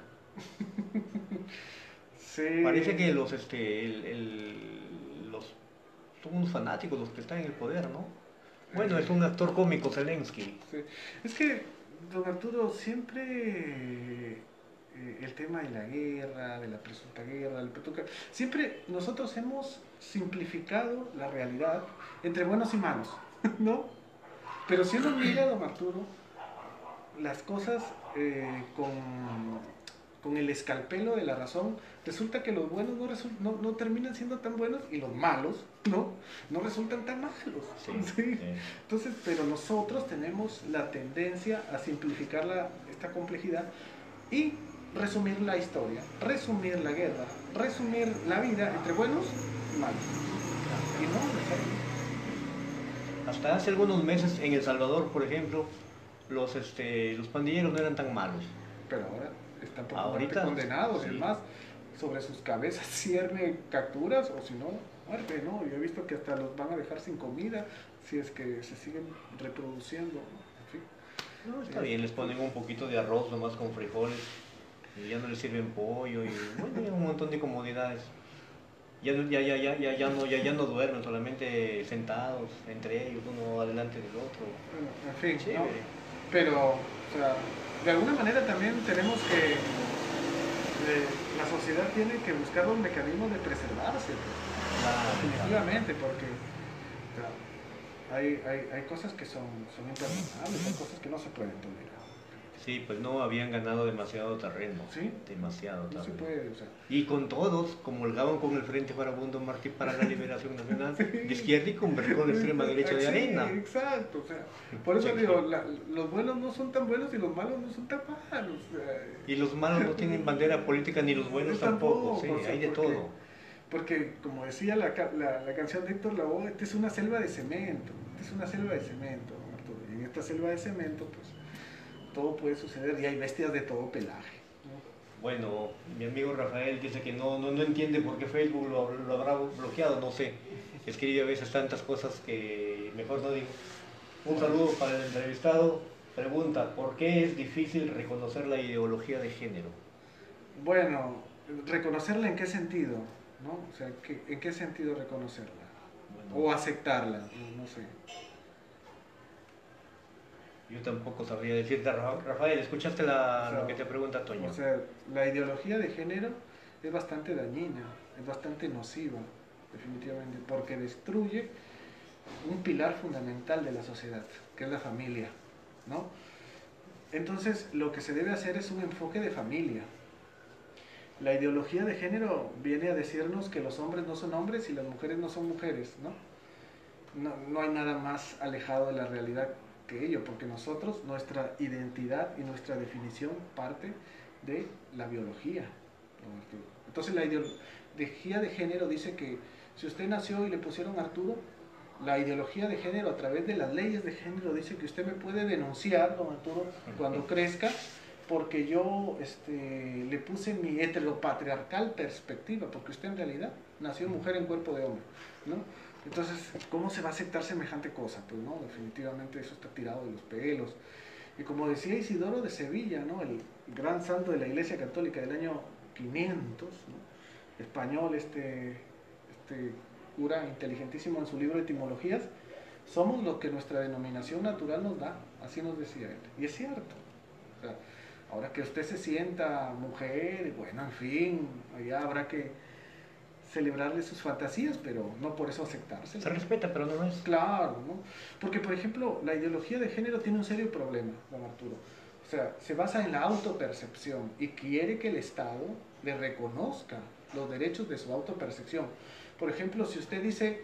Sí. Parece que son unos fanáticos los que están en el poder, ¿no? Bueno, es un actor cómico, Zelensky. Sí. Es que, don Arturo, siempre el tema de la guerra, de la presunta guerra, del Petuca, siempre nosotros hemos simplificado la realidad entre buenos y malos, ¿no? Pero si uno mira, don Arturo, las cosas con el escalpelo de la razón, resulta que los buenos no terminan siendo tan buenos y los malos no resultan tan malos. Sí, ¿sí? sí. Entonces, pero nosotros tenemos la tendencia a simplificar esta complejidad y resumir la historia, resumir la guerra, resumir la vida entre buenos y malos. Y no necesariamente. Hasta hace algunos meses en El Salvador, por ejemplo, los pandilleros no eran tan malos. Pero ahora están Ahorita, condenados, sí. Es más, sobre sus cabezas cierne capturas o si no, muerte, ¿no? Yo he visto que hasta los van a dejar sin comida si es que se siguen reproduciendo, ¿no? En fin. No, está bien, les ponen un poquito de arroz nomás con frijoles y ya no les sirven pollo y bueno, un montón de comodidades. Ya no duermen, solamente sentados entre ellos, uno adelante del otro. Bueno, en fin, Chévere. ¿no? Pero, o sea, de alguna manera también tenemos que, la sociedad tiene que buscar los mecanismos de preservarse, pues, definitivamente, porque o sea, hay cosas que son imperdonables, hay cosas que no se pueden tolerar. Sí, pues no habían ganado demasiado terreno. ¿Sí? Demasiado No se terreno. puede, o sea. Y con todos, comulgaban con el Frente Farabundo Martí para la Liberación Nacional de izquierda y con la extrema derecha de arena. Sí, exacto, o sea, por eso digo, los buenos no son tan buenos y los malos no son tan malos. Y los malos no tienen bandera política ni los buenos tampoco, sí, o sea, hay de todo. Porque, como decía la canción de Héctor Lavoe, esta es una selva de cemento, Arturo. Y en esta selva de cemento, pues, todo puede suceder y hay bestias de todo pelaje. ¿No? Bueno, mi amigo Rafael dice que no entiende por qué Facebook lo habrá bloqueado, no sé. Escribe a veces tantas cosas que mejor no digo. Un saludo para el entrevistado. Pregunta, ¿por qué es difícil reconocer la ideología de género? Bueno, ¿reconocerla en qué sentido? ¿No? O sea, ¿en qué sentido reconocerla? Bueno, O aceptarla, no sé. yo tampoco sabría decirte, Rafael, ¿escuchaste lo que te pregunta Toño? O sea, la ideología de género es bastante dañina, es bastante nociva, definitivamente, porque destruye un pilar fundamental de la sociedad, que es la familia, ¿no? Entonces, lo que se debe hacer es un enfoque de familia. La ideología de género viene a decirnos que los hombres no son hombres y las mujeres no son mujeres, ¿no? No hay nada más alejado de la realidad que ello, porque nosotros, nuestra identidad y nuestra definición parte de la biología, don Arturo. Entonces la ideología de género dice que si usted nació y le pusieron Arturo, la ideología de género a través de las leyes de género dice que usted me puede denunciar, don Arturo, cuando crezca, porque yo le puse mi heteropatriarcal perspectiva, porque usted en realidad nació mujer en cuerpo de hombre, ¿no? Entonces, ¿cómo se va a aceptar semejante cosa? Pues no, definitivamente eso está tirado de los pelos. Y como decía Isidoro de Sevilla, ¿no? El gran santo de la Iglesia Católica del año 500, ¿no? Español, este cura inteligentísimo en su libro de Etimologías, somos lo que nuestra denominación natural nos da, así nos decía él. Y es cierto. O sea, ahora que usted se sienta mujer, bueno, en fin, allá habrá que celebrarle sus fantasías, pero no por eso aceptarse. Se respeta, pero no es. Claro, ¿no? Porque, por ejemplo, la ideología de género tiene un serio problema, don Arturo. O sea, se basa en la autopercepción y quiere que el Estado le reconozca los derechos de su autopercepción. Por ejemplo, si usted dice,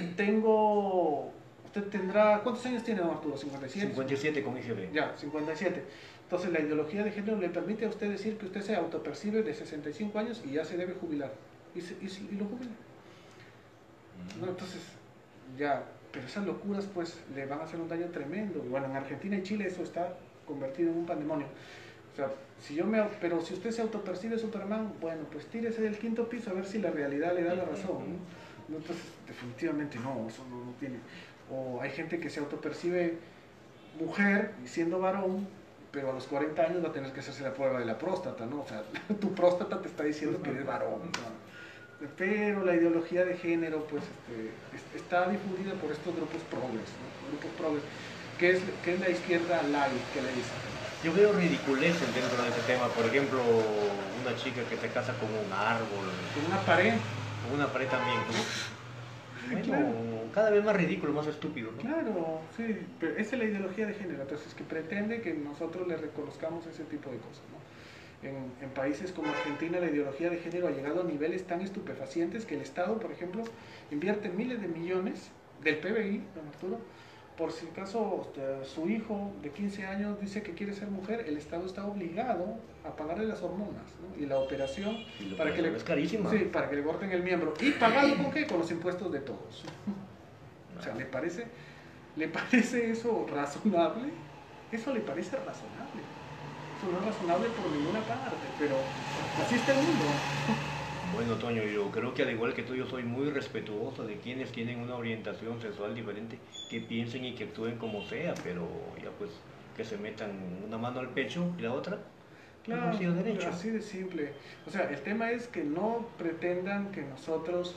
usted tendrá, ¿cuántos años tiene, don Arturo? 57. 57 con ICB. Ya, 57. Entonces la ideología de género le permite a usted decir que usted se autopercibe de 65 años y ya se debe jubilar. Y lo jubila. ¿No? Entonces, ya, pero esas locuras pues le van a hacer un daño tremendo. Bueno, en Argentina y Chile eso está convertido en un pandemonio. O sea, pero si usted se autopercibe Superman, bueno, pues tírese del 5º piso a ver si la realidad le da la razón, ¿no? Entonces, definitivamente no, eso no tiene. O hay gente que se autopercibe mujer y siendo varón, pero a los 40 años va a tener que hacerse la prueba de la próstata, ¿no? O sea, tu próstata te está diciendo que eres varón, ¿no? Pero la ideología de género pues está difundida por estos grupos progres, ¿no? Grupos progres, que es la izquierda light, que le dicen. Yo veo ridiculeces dentro de ese tema. Por ejemplo, una chica que se casa con un árbol, Con una pared. con una pared también, ¿no? Bueno, Claro. cada vez más ridículo, más estúpido, ¿no? Claro, sí, pero esa es la ideología de género, entonces que pretende que nosotros le reconozcamos ese tipo de cosas, ¿no? En países como Argentina la ideología de género ha llegado a niveles tan estupefacientes que el Estado, por ejemplo, invierte miles de millones del PBI, don Arturo, por si acaso su hijo de 15 años dice que quiere ser mujer, el Estado está obligado a pagarle las hormonas, ¿no? Y la operación para que le, es carísima. sí, para que le corten el miembro. ¿Y pagado con qué? Con los impuestos de todos. O sea, ¿le parece eso razonable? Eso le parece razonable. Eso no es razonable por ninguna parte, pero así está el mundo. Bueno, Toño, yo creo que al igual que tú, yo soy muy respetuoso de quienes tienen una orientación sexual diferente, que piensen y que actúen como sea, pero ya pues que se metan una mano al pecho y la otra, Claro, no sido derecho. así de simple. O sea, el tema es que no pretendan que nosotros,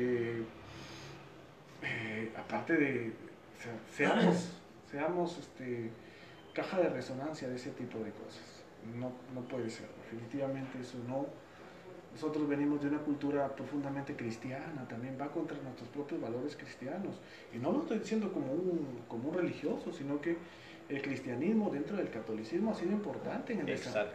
aparte de, o sea, seamos caja de resonancia de ese tipo de cosas. No puede ser, definitivamente eso no. Nosotros venimos de una cultura profundamente cristiana, también va contra nuestros propios valores cristianos. Y no lo estoy diciendo como un religioso, sino que el cristianismo dentro del catolicismo ha sido importante en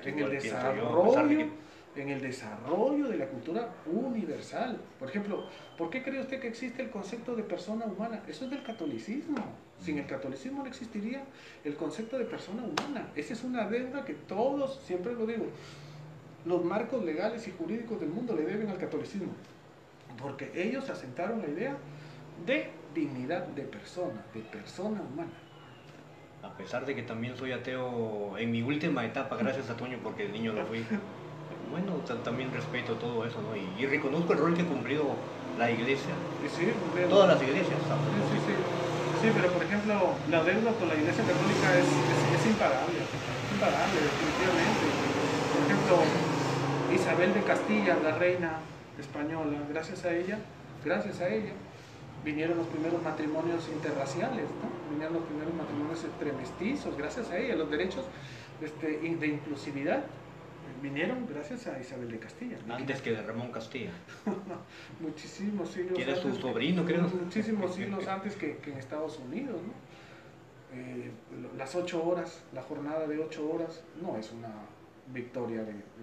el desarrollo de la cultura universal. Por ejemplo, ¿por qué cree usted que existe el concepto de persona humana? Eso es del catolicismo. Sin el catolicismo no existiría el concepto de persona humana. Esa es una deuda que todos, siempre lo digo, los marcos legales y jurídicos del mundo le deben al catolicismo, porque ellos asentaron la idea de dignidad de persona humana. A pesar de que también soy ateo en mi última etapa, gracias a Toño, porque de niño lo fui. Bueno, también respeto todo eso, ¿no? Y reconozco el rol que ha cumplido la iglesia. Sí, todas las iglesias. Sí, pero por ejemplo, la deuda con la iglesia católica es imparable, definitivamente. Por ejemplo, Isabel de Castilla, la reina española, gracias a ella, vinieron los primeros matrimonios interraciales, ¿no? Vinieron los primeros matrimonios entre mestizos, gracias a ella. Los derechos de inclusividad vinieron gracias a Isabel de Castilla. Antes que de Ramón Castilla. Muchísimos siglos antes. ¿Quién es su sobrino, creo? Muchísimos siglos antes que en Estados Unidos, ¿no? Las 8 horas, la jornada de 8 horas, no es una victoria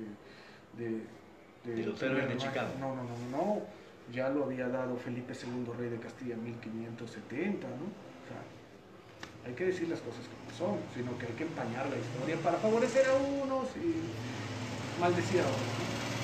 de los héroes de Chicago. No. Ya lo había dado Felipe II, rey de Castilla, en 1570, ¿no? O sea, hay que decir las cosas como son, sino que hay que empañar la historia para favorecer a unos y maldecir a otros,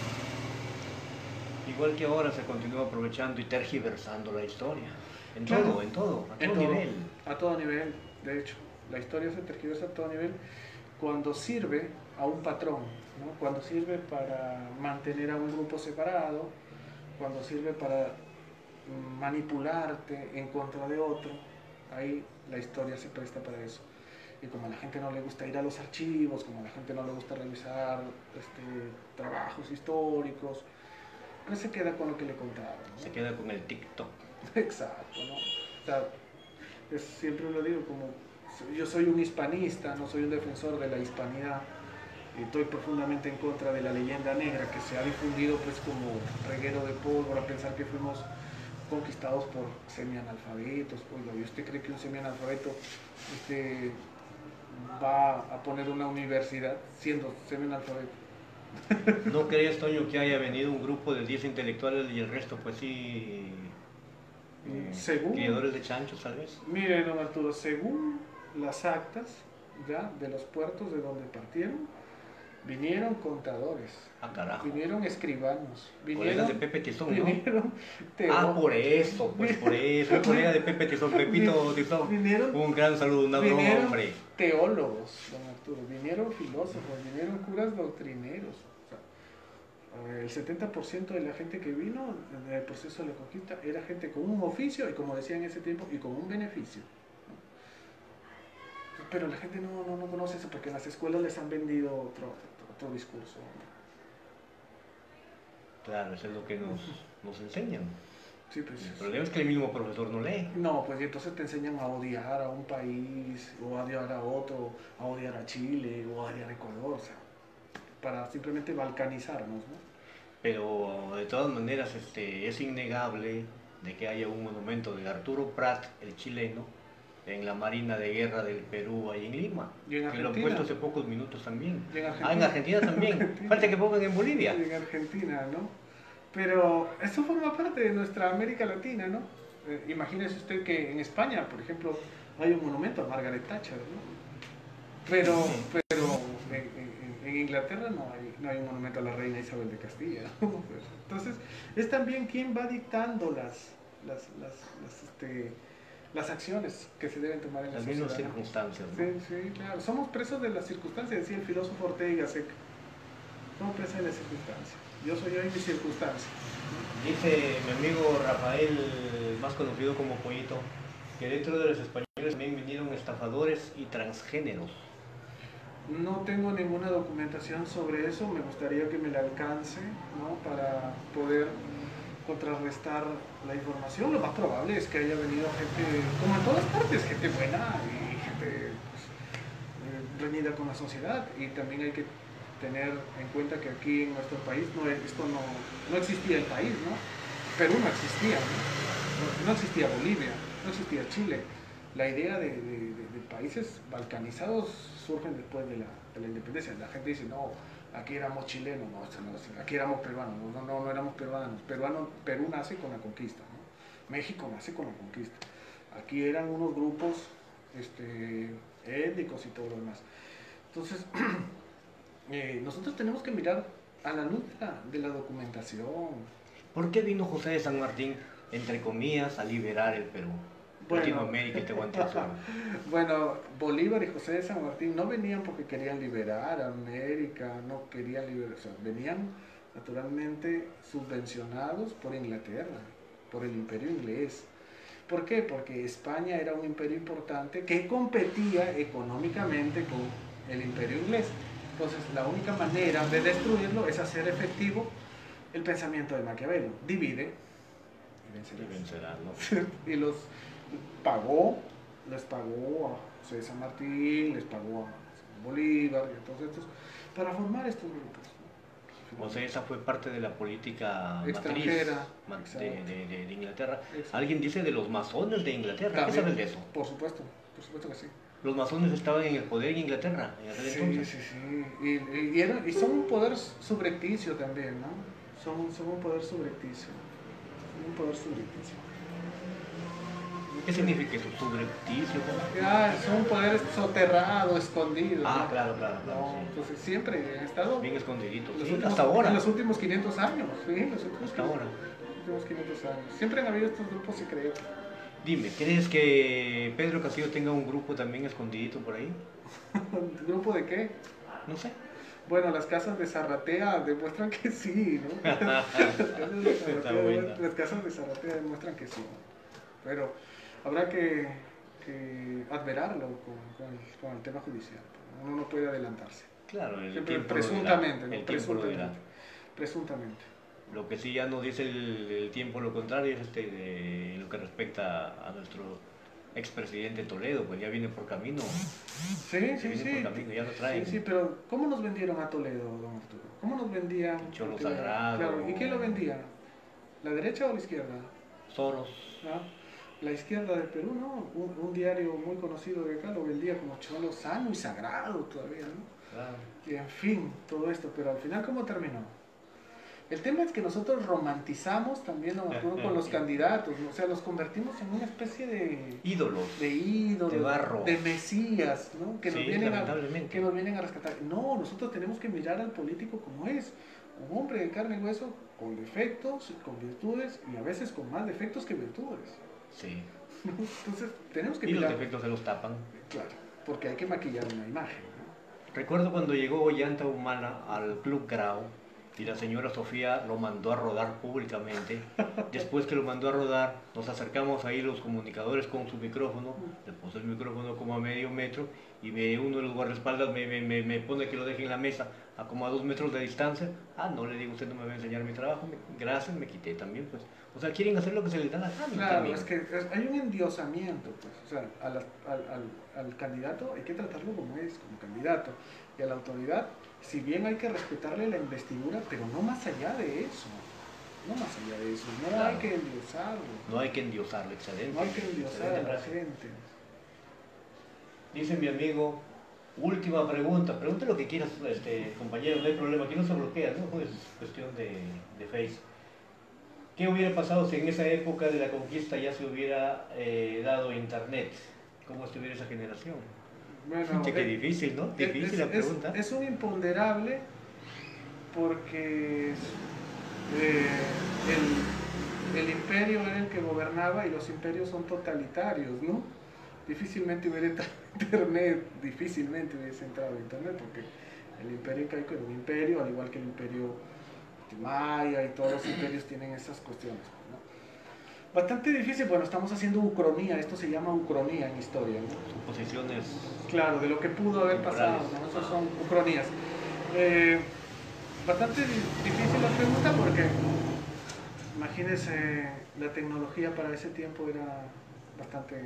Igual que ahora se continúa aprovechando y tergiversando la historia. En Claro. todo, en todo, a En todo nivel. A todo nivel, de hecho. La historia se tergiversa a todo nivel cuando sirve a un patrón, ¿no? Cuando sirve para mantener a un grupo separado, cuando sirve para manipularte en contra de otro, ahí la historia se presta para eso. Y como a la gente no le gusta ir a los archivos, como a la gente no le gusta revisar trabajos históricos, pues se queda con lo que le contaron, ¿no? Se queda con el TikTok. Exacto, ¿no? O sea, siempre lo digo, como yo soy un hispanista, no soy un defensor de la hispanidad, y estoy profundamente en contra de la leyenda negra que se ha difundido pues como reguero de pólvora, pensar que fuimos conquistados por semianalfabetos. Oiga, ¿y usted cree que un semianalfabeto va a poner una universidad siendo semianalfabeto? ¿No crees, Toño, que haya venido un grupo de 10 intelectuales y el resto, pues sí, Según, criadores de chanchos, tal vez? mire, don Arturo, según las actas ya de los puertos de donde partieron, vinieron contadores, Ah, carajo. vinieron escribanos, Colegas de Pepe Tizón, ¿no? vinieron Ah, por eso, pues por eso. El colega de Pepe Tizón, Pepito Tizón. Vinieron- Un gran saludo, una broma, vinieron hombre. teólogos, don Arturo, vinieron filósofos, vinieron curas doctrineros. O sea, el 70% de la gente que vino en el proceso de la conquista era gente con un oficio y, como decía en ese tiempo, y con un beneficio. Pero la gente no conoce eso porque en las escuelas les han vendido otro discurso. Claro, eso es lo que nos enseñan. Sí, pues, El problema es que el mismo profesor no lee. no, pues y entonces te enseñan a odiar a un país, o a odiar a otro, a odiar a Chile, o a odiar a Ecuador, o sea, para simplemente balcanizarnos, ¿no? Pero de todas maneras es innegable de que haya un monumento de Arturo Prat, el chileno, en la Marina de Guerra del Perú, ahí en Lima. Y en Que lo han Argentina. puesto hace pocos minutos también. Y en Ah, en Argentina también. Argentina. Falta que pongan en Bolivia. En Argentina, ¿no? Pero eso forma parte de nuestra América Latina, ¿no? Imagínese usted que en España, por ejemplo, hay un monumento a Margaret Thatcher, ¿no? Pero en Inglaterra no hay un monumento a la reina Isabel de Castilla, ¿no? Pues, entonces, es también quien va dictando las acciones que se deben tomar en la Las sociedad, mismas ¿no? circunstancias, ¿no? Sí, claro. Somos presos de las circunstancias, decía el filósofo Ortega y Gasset. Somos presos de las circunstancias. Yo soy hoy mi circunstancia. Dice mi amigo Rafael, más conocido como Pollito, que dentro de los españoles también vinieron estafadores y transgéneros. No tengo ninguna documentación sobre eso, me gustaría que me la alcance, ¿no? Para poder contrarrestar la información. Lo más probable es que haya venido gente, como en todas partes, gente buena y gente pues, reñida con la sociedad. Y también hay que tener en cuenta que aquí en nuestro país no existía el país, ¿no? Perú no existía, ¿no? No existía Bolivia, no existía Chile. La idea de países balcanizados surgen después de la independencia. La gente dice, no, aquí éramos chilenos, no, aquí éramos peruanos, no éramos peruanos. Perú nace con la conquista, ¿no? México nace con la conquista. Aquí eran unos grupos étnicos y todo lo demás. Entonces, nosotros tenemos que mirar a la luz de la documentación. ¿Por qué vino José de San Martín, entre comillas, a liberar el Perú? Bueno. Latinoamérica y Tehuantepec. Bueno, Bolívar y José de San Martín no venían porque querían liberar a América, no querían liberar, o sea, venían naturalmente subvencionados por Inglaterra, por el imperio inglés. ¿Por qué? Porque España era un imperio importante que competía económicamente con el imperio inglés. Entonces, la única manera de destruirlo es hacer efectivo el pensamiento de Maquiavelo. Divide y vencerás. Y los les pagó a José de San Martín, les pagó a Bolívar y a todos estos, para formar estos grupos, ¿no? O sea, esa fue parte de la política Extranjera, matriz de Inglaterra. Exacto. Alguien dice de los masones de Inglaterra. ¿Qué También, sabes de eso? por supuesto que sí. Los masones estaban en el poder en Inglaterra en aquel entonces. Sí. Y son un poder subrepticio también, ¿no? Son un poder subrepticio. Un poder subrepticio. ¿Qué significa eso? ¿Subrepticio? Ya, es un poder soterrado, escondido. Ah, ¿no? claro, No, sí. entonces siempre han estado Bien escondidito, los sí, últimos- hasta ahora. en los últimos 500 años, sí, los últimos, Hasta ahora. últimos 500 años. Siempre han habido estos grupos secretos. Dime, ¿crees que Pedro Castillo tenga un grupo también escondidito por ahí? ¿Grupo de qué? No sé. Bueno, las casas de Zarratea demuestran que sí, ¿no? Está buena. Las casas de Zarratea demuestran que sí, ¿no? Pero habrá que adverarlo con el tema judicial. Uno no puede adelantarse. Claro, el Siempre tiempo presuntamente, lo dirá. ¿no? El tiempo lo dirá. Presuntamente. Presuntamente. Lo que sí ya nos dice el tiempo lo contrario es de lo que respecta a nuestro expresidente Toledo, pues ya viene por camino. Sí, Ya sí, viene sí. por camino, ya lo traen. Sí, sí, pero ¿cómo nos vendieron a Toledo, don Arturo? ¿Cómo nos vendían? Cholo a Toledo? sagrado. Claro, ¿y quién lo vendía? ¿La derecha o la izquierda? Soros. ¿Ah? La izquierda del Perú, ¿no? Un diario muy conocido de acá lo vendía como cholo sano y sagrado todavía, ¿no? Claro. Y en fin, todo esto, pero al final, ¿cómo terminó? El tema es que nosotros romantizamos también, don Arturo, con los candidatos, ¿no? O sea, los convertimos en una especie de Ídolos. ídolos, De barro. de mesías, ¿no? Que, Sí, nos vienen lamentablemente. que nos vienen a rescatar. No, nosotros tenemos que mirar al político como es, un hombre de carne y hueso, con defectos, con virtudes y a veces con más defectos que virtudes. Sí. Entonces, tenemos que Y los mirar. defectos se los tapan. Claro, porque hay que maquillar una imagen, ¿no? Recuerdo cuando llegó Ollanta Humala al Club Grau y la señora Sofía lo mandó a rodar públicamente. Después que lo mandó a rodar, nos acercamos ahí los comunicadores con su micrófono, le puse el micrófono como a medio metro y uno de los guardaespaldas me pone que lo deje en la mesa a como a 2 metros de distancia. Ah, no, le digo, usted no me va a enseñar mi trabajo, gracias, me quité también, pues. O sea, quieren hacer lo que se les da la gana. Claro, también. es que hay un endiosamiento, pues, o sea, al candidato hay que tratarlo como es, como candidato, y a la autoridad, si bien hay que respetarle la investidura, pero no más allá de eso, no más allá de eso, no Claro. hay que endiosarlo, No hay que endiosarlo, excelente. no hay que endiosar a Excelente la frase. gente. Dice mi amigo, última pregunta, pregunta lo que quieras, compañero, no hay problema, aquí no se bloquea, ¿no? Es cuestión de Face. ¿Qué hubiera pasado si en esa época de la conquista ya se hubiera dado internet? ¿Cómo estuviera esa generación? Bueno, Che, qué difícil, ¿no? Difícil la pregunta. Es un imponderable porque el imperio era el que gobernaba y los imperios son totalitarios, ¿no? Difícilmente hubiera entrado internet, difícilmente hubiese entrado internet porque el imperio incaico era un imperio, al igual que el imperio maya y todos los imperios tienen esas cuestiones, ¿no? Bastante difícil, bueno, estamos haciendo ucronía, esto se llama ucronía en historia, ¿no? Suposiciones. Claro, de lo que pudo haber pasado, ¿no? Esas son ucronías. Bastante difícil la pregunta porque, imagínense, la tecnología para ese tiempo era bastante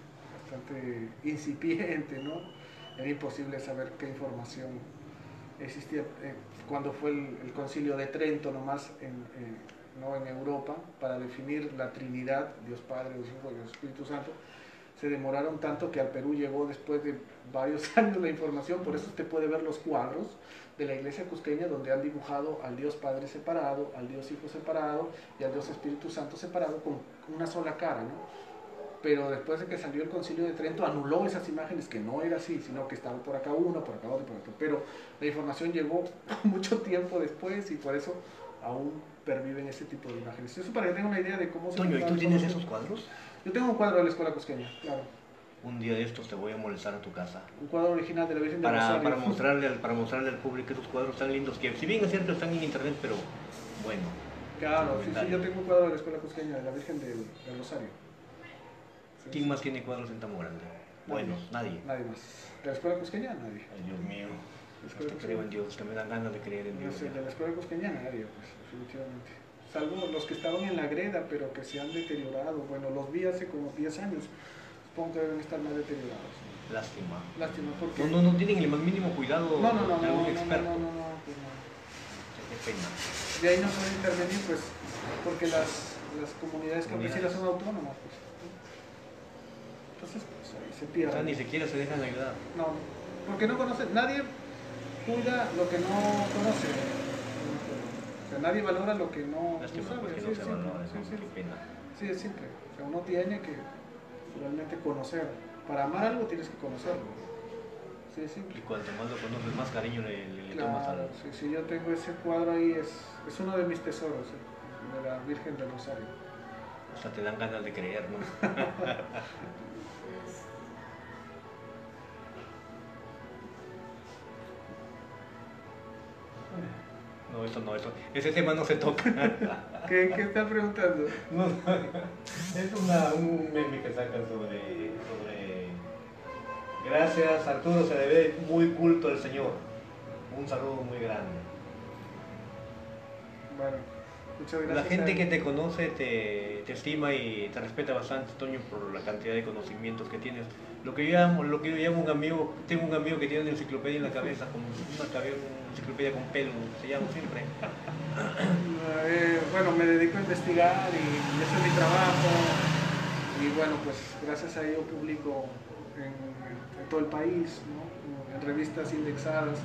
incipiente, ¿no? Era imposible saber qué información existía. Cuando fue el concilio de Trento, nomás no en Europa, para definir la Trinidad, Dios Padre, Dios Hijo y Dios Espíritu Santo, se demoraron tanto que al Perú llegó después de varios años la información. Por eso usted puede ver los cuadros de la iglesia cusqueña donde han dibujado al Dios Padre separado, al Dios Hijo separado y al Dios Espíritu Santo separado con una sola cara, ¿no? Pero después de que salió el concilio de Trento anuló esas imágenes, que no era así, sino que estaba por acá uno, por acá otro, por acá. Pero la información llegó mucho tiempo después y por eso aún perviven ese tipo de imágenes. Eso para que tengan una idea de cómo se... Toño, ¿y tú tienes esos cuadros? Yo tengo un cuadro de la escuela cusqueña, claro. Un día de estos te voy a molestar a tu casa. Un cuadro original de la Virgen de Rosario. Para mostrarle al público esos cuadros tan lindos que, si bien es cierto, están en internet, pero bueno. Claro, sí, yo tengo un cuadro de la escuela cusqueña de la Virgen de Rosario. Sí. ¿Quién más tiene cuadros en Tamo Grande? Bueno, nadie. Nadie más. ¿De la escuela cusqueña? Nadie. Ay, Dios mío. ¿De la escuela Hasta creo en cusqueña? Dios, que me dan ganas de creer en No Dios. sé, ya. de la escuela cusqueña nadie, pues, definitivamente. Salvo los que estaban en la greda, pero que se han deteriorado. Bueno, los vi hace como 10 años. Supongo que deben estar más deteriorados. Lástima. Lástima, porque... No tienen el más mínimo cuidado No, de algún experto. pues no. Qué pena. De ahí no pueden intervenir, pues, porque las comunidades campesinas son autónomas, pues. Entonces, pues, ahí se O pierde. sea, ni siquiera se dejan ayudar. No, porque no conocen, nadie cuida lo que no conoce. O sea, nadie valora lo que no Lástima, sabe. porque Sí, no es se simple, valora. sí, ¿no? Qué pena. sí, es simple. O sea, uno tiene que realmente conocer. Para amar algo tienes que conocerlo. Sí, es simple. Y cuanto más lo conoces, más cariño le tomas Claro, al... sí, sí, yo tengo ese cuadro ahí, es uno de mis tesoros, de la Virgen del Rosario. O sea, te dan ganas de creer, ¿no? No, eso no, eso. Ese tema no se toca. ¿Qué está preguntando? No, es un meme que sacan sobre... Gracias, Arturo, se le ve muy culto al Señor. Un saludo muy grande. Bueno, muchas gracias. La gente que te conoce te estima y te respeta bastante, Toño, por la cantidad de conocimientos que tienes. Lo que yo llamo un amigo, tengo un amigo que tiene una enciclopedia en la cabeza, como una enciclopedia con pelo, se llama siempre. Bueno, me dedico a investigar y ese es mi trabajo. Y bueno, pues gracias a ello publico en todo el país, ¿no? En revistas indexadas,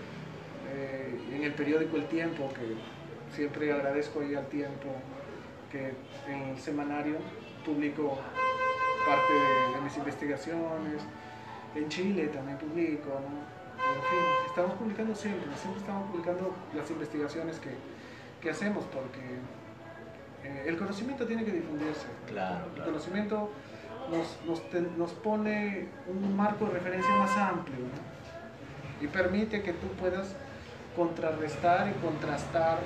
en el periódico El Tiempo, que siempre agradezco ahí al Tiempo, que en el semanario publico parte de mis investigaciones. En Chile también publico, ¿no? En fin, estamos publicando siempre estamos publicando las investigaciones que hacemos, porque el conocimiento tiene que difundirse. Claro, El claro. conocimiento nos pone un marco de referencia más amplio, ¿no? Y permite que tú puedas contrarrestar y contrastar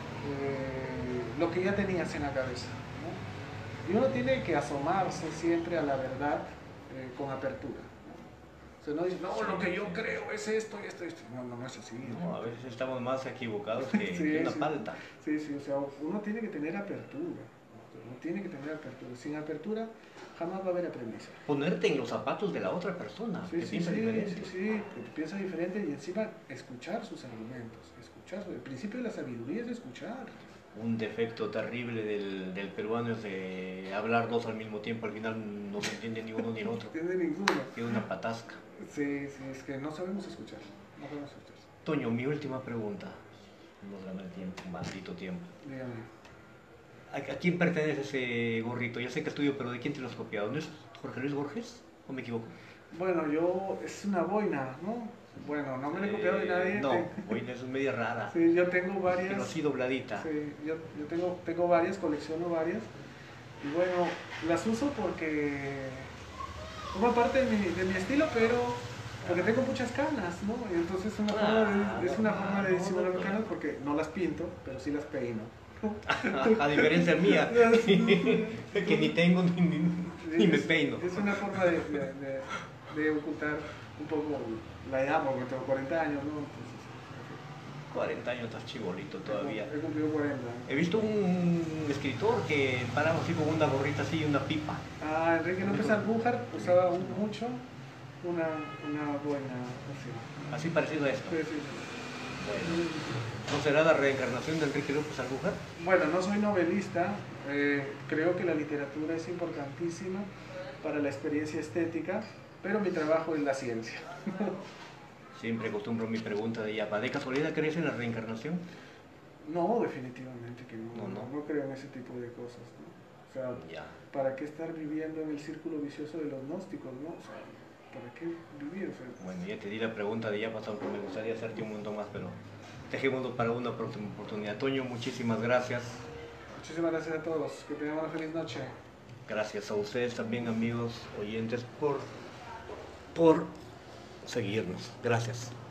lo que ya tenías en la cabeza, ¿no? Y uno tiene que asomarse siempre a la verdad con apertura, ¿no? O sea, no dice, no, lo que yo creo es esto y esto y esto. No es así. No, a veces estamos más equivocados que Sí, una sí. palta. Sí, o sea, uno tiene que tener apertura. Uno tiene que tener apertura. Sin apertura jamás va a haber aprendizaje. Ponerte en los zapatos de la otra persona, que piensa diferente. Que piensa diferente y encima escuchar sus argumentos. El principio de la sabiduría es escuchar. Un defecto terrible del peruano es de hablar dos al mismo tiempo, al final no se entiende ni uno ni el otro. No tiene ninguno. Es una patasca. Sí, es que no sabemos escuchar. No sabemos escuchar. Toño, mi última pregunta. Nos gana el tiempo, maldito tiempo. Dígame. ¿A quién pertenece ese gorrito? Ya sé que es tuyo, pero ¿de quién te lo has copiado? ¿No es Jorge Luis Borges? ¿O me equivoco? Bueno, es una boina, ¿no? Bueno, no me la he copiado de nadie. No, boina es media rara. Sí, yo tengo varias. Pero así dobladita. Sí, yo tengo varias, colecciono varias. Y bueno, las uso porque forma parte de mi estilo, pero porque tengo muchas canas, ¿no? Y entonces es una forma de disimular las canas porque no las pinto, pero sí las peino. A diferencia mía, que ni tengo ni me peino. Es una forma de ocultar un poco la edad, porque tengo 40 años, ¿no? Entonces, 40 años, estás chibolito todavía. he cumplido 40. He visto un escritor que paraba así con una gorrita así y una pipa. Ah, Enrique López Albujar usaba mucho una buena así. Así parecido a esto. Sí, sí. Bueno, ¿no será la reencarnación de Enrique López Albujar? Bueno, no soy novelista, creo que la literatura es importantísima para la experiencia estética, pero mi trabajo es la ciencia. Siempre acostumbro mi pregunta de Yapa. ¿De casualidad crees en la reencarnación? No, definitivamente que no. No. No creo en ese tipo de cosas, ¿no? O sea, Ya. ¿para qué estar viviendo en el círculo vicioso de los gnósticos, no? O sea, ¿para qué vivir? O sea, Bueno, ya te di la pregunta de Yapa, aunque me gustaría hacerte un montón más, pero dejémoslo para una próxima oportunidad. Toño, muchísimas gracias. muchísimas gracias a todos. Que tengan una feliz noche. Gracias a ustedes también, amigos oyentes, por seguirnos. Gracias.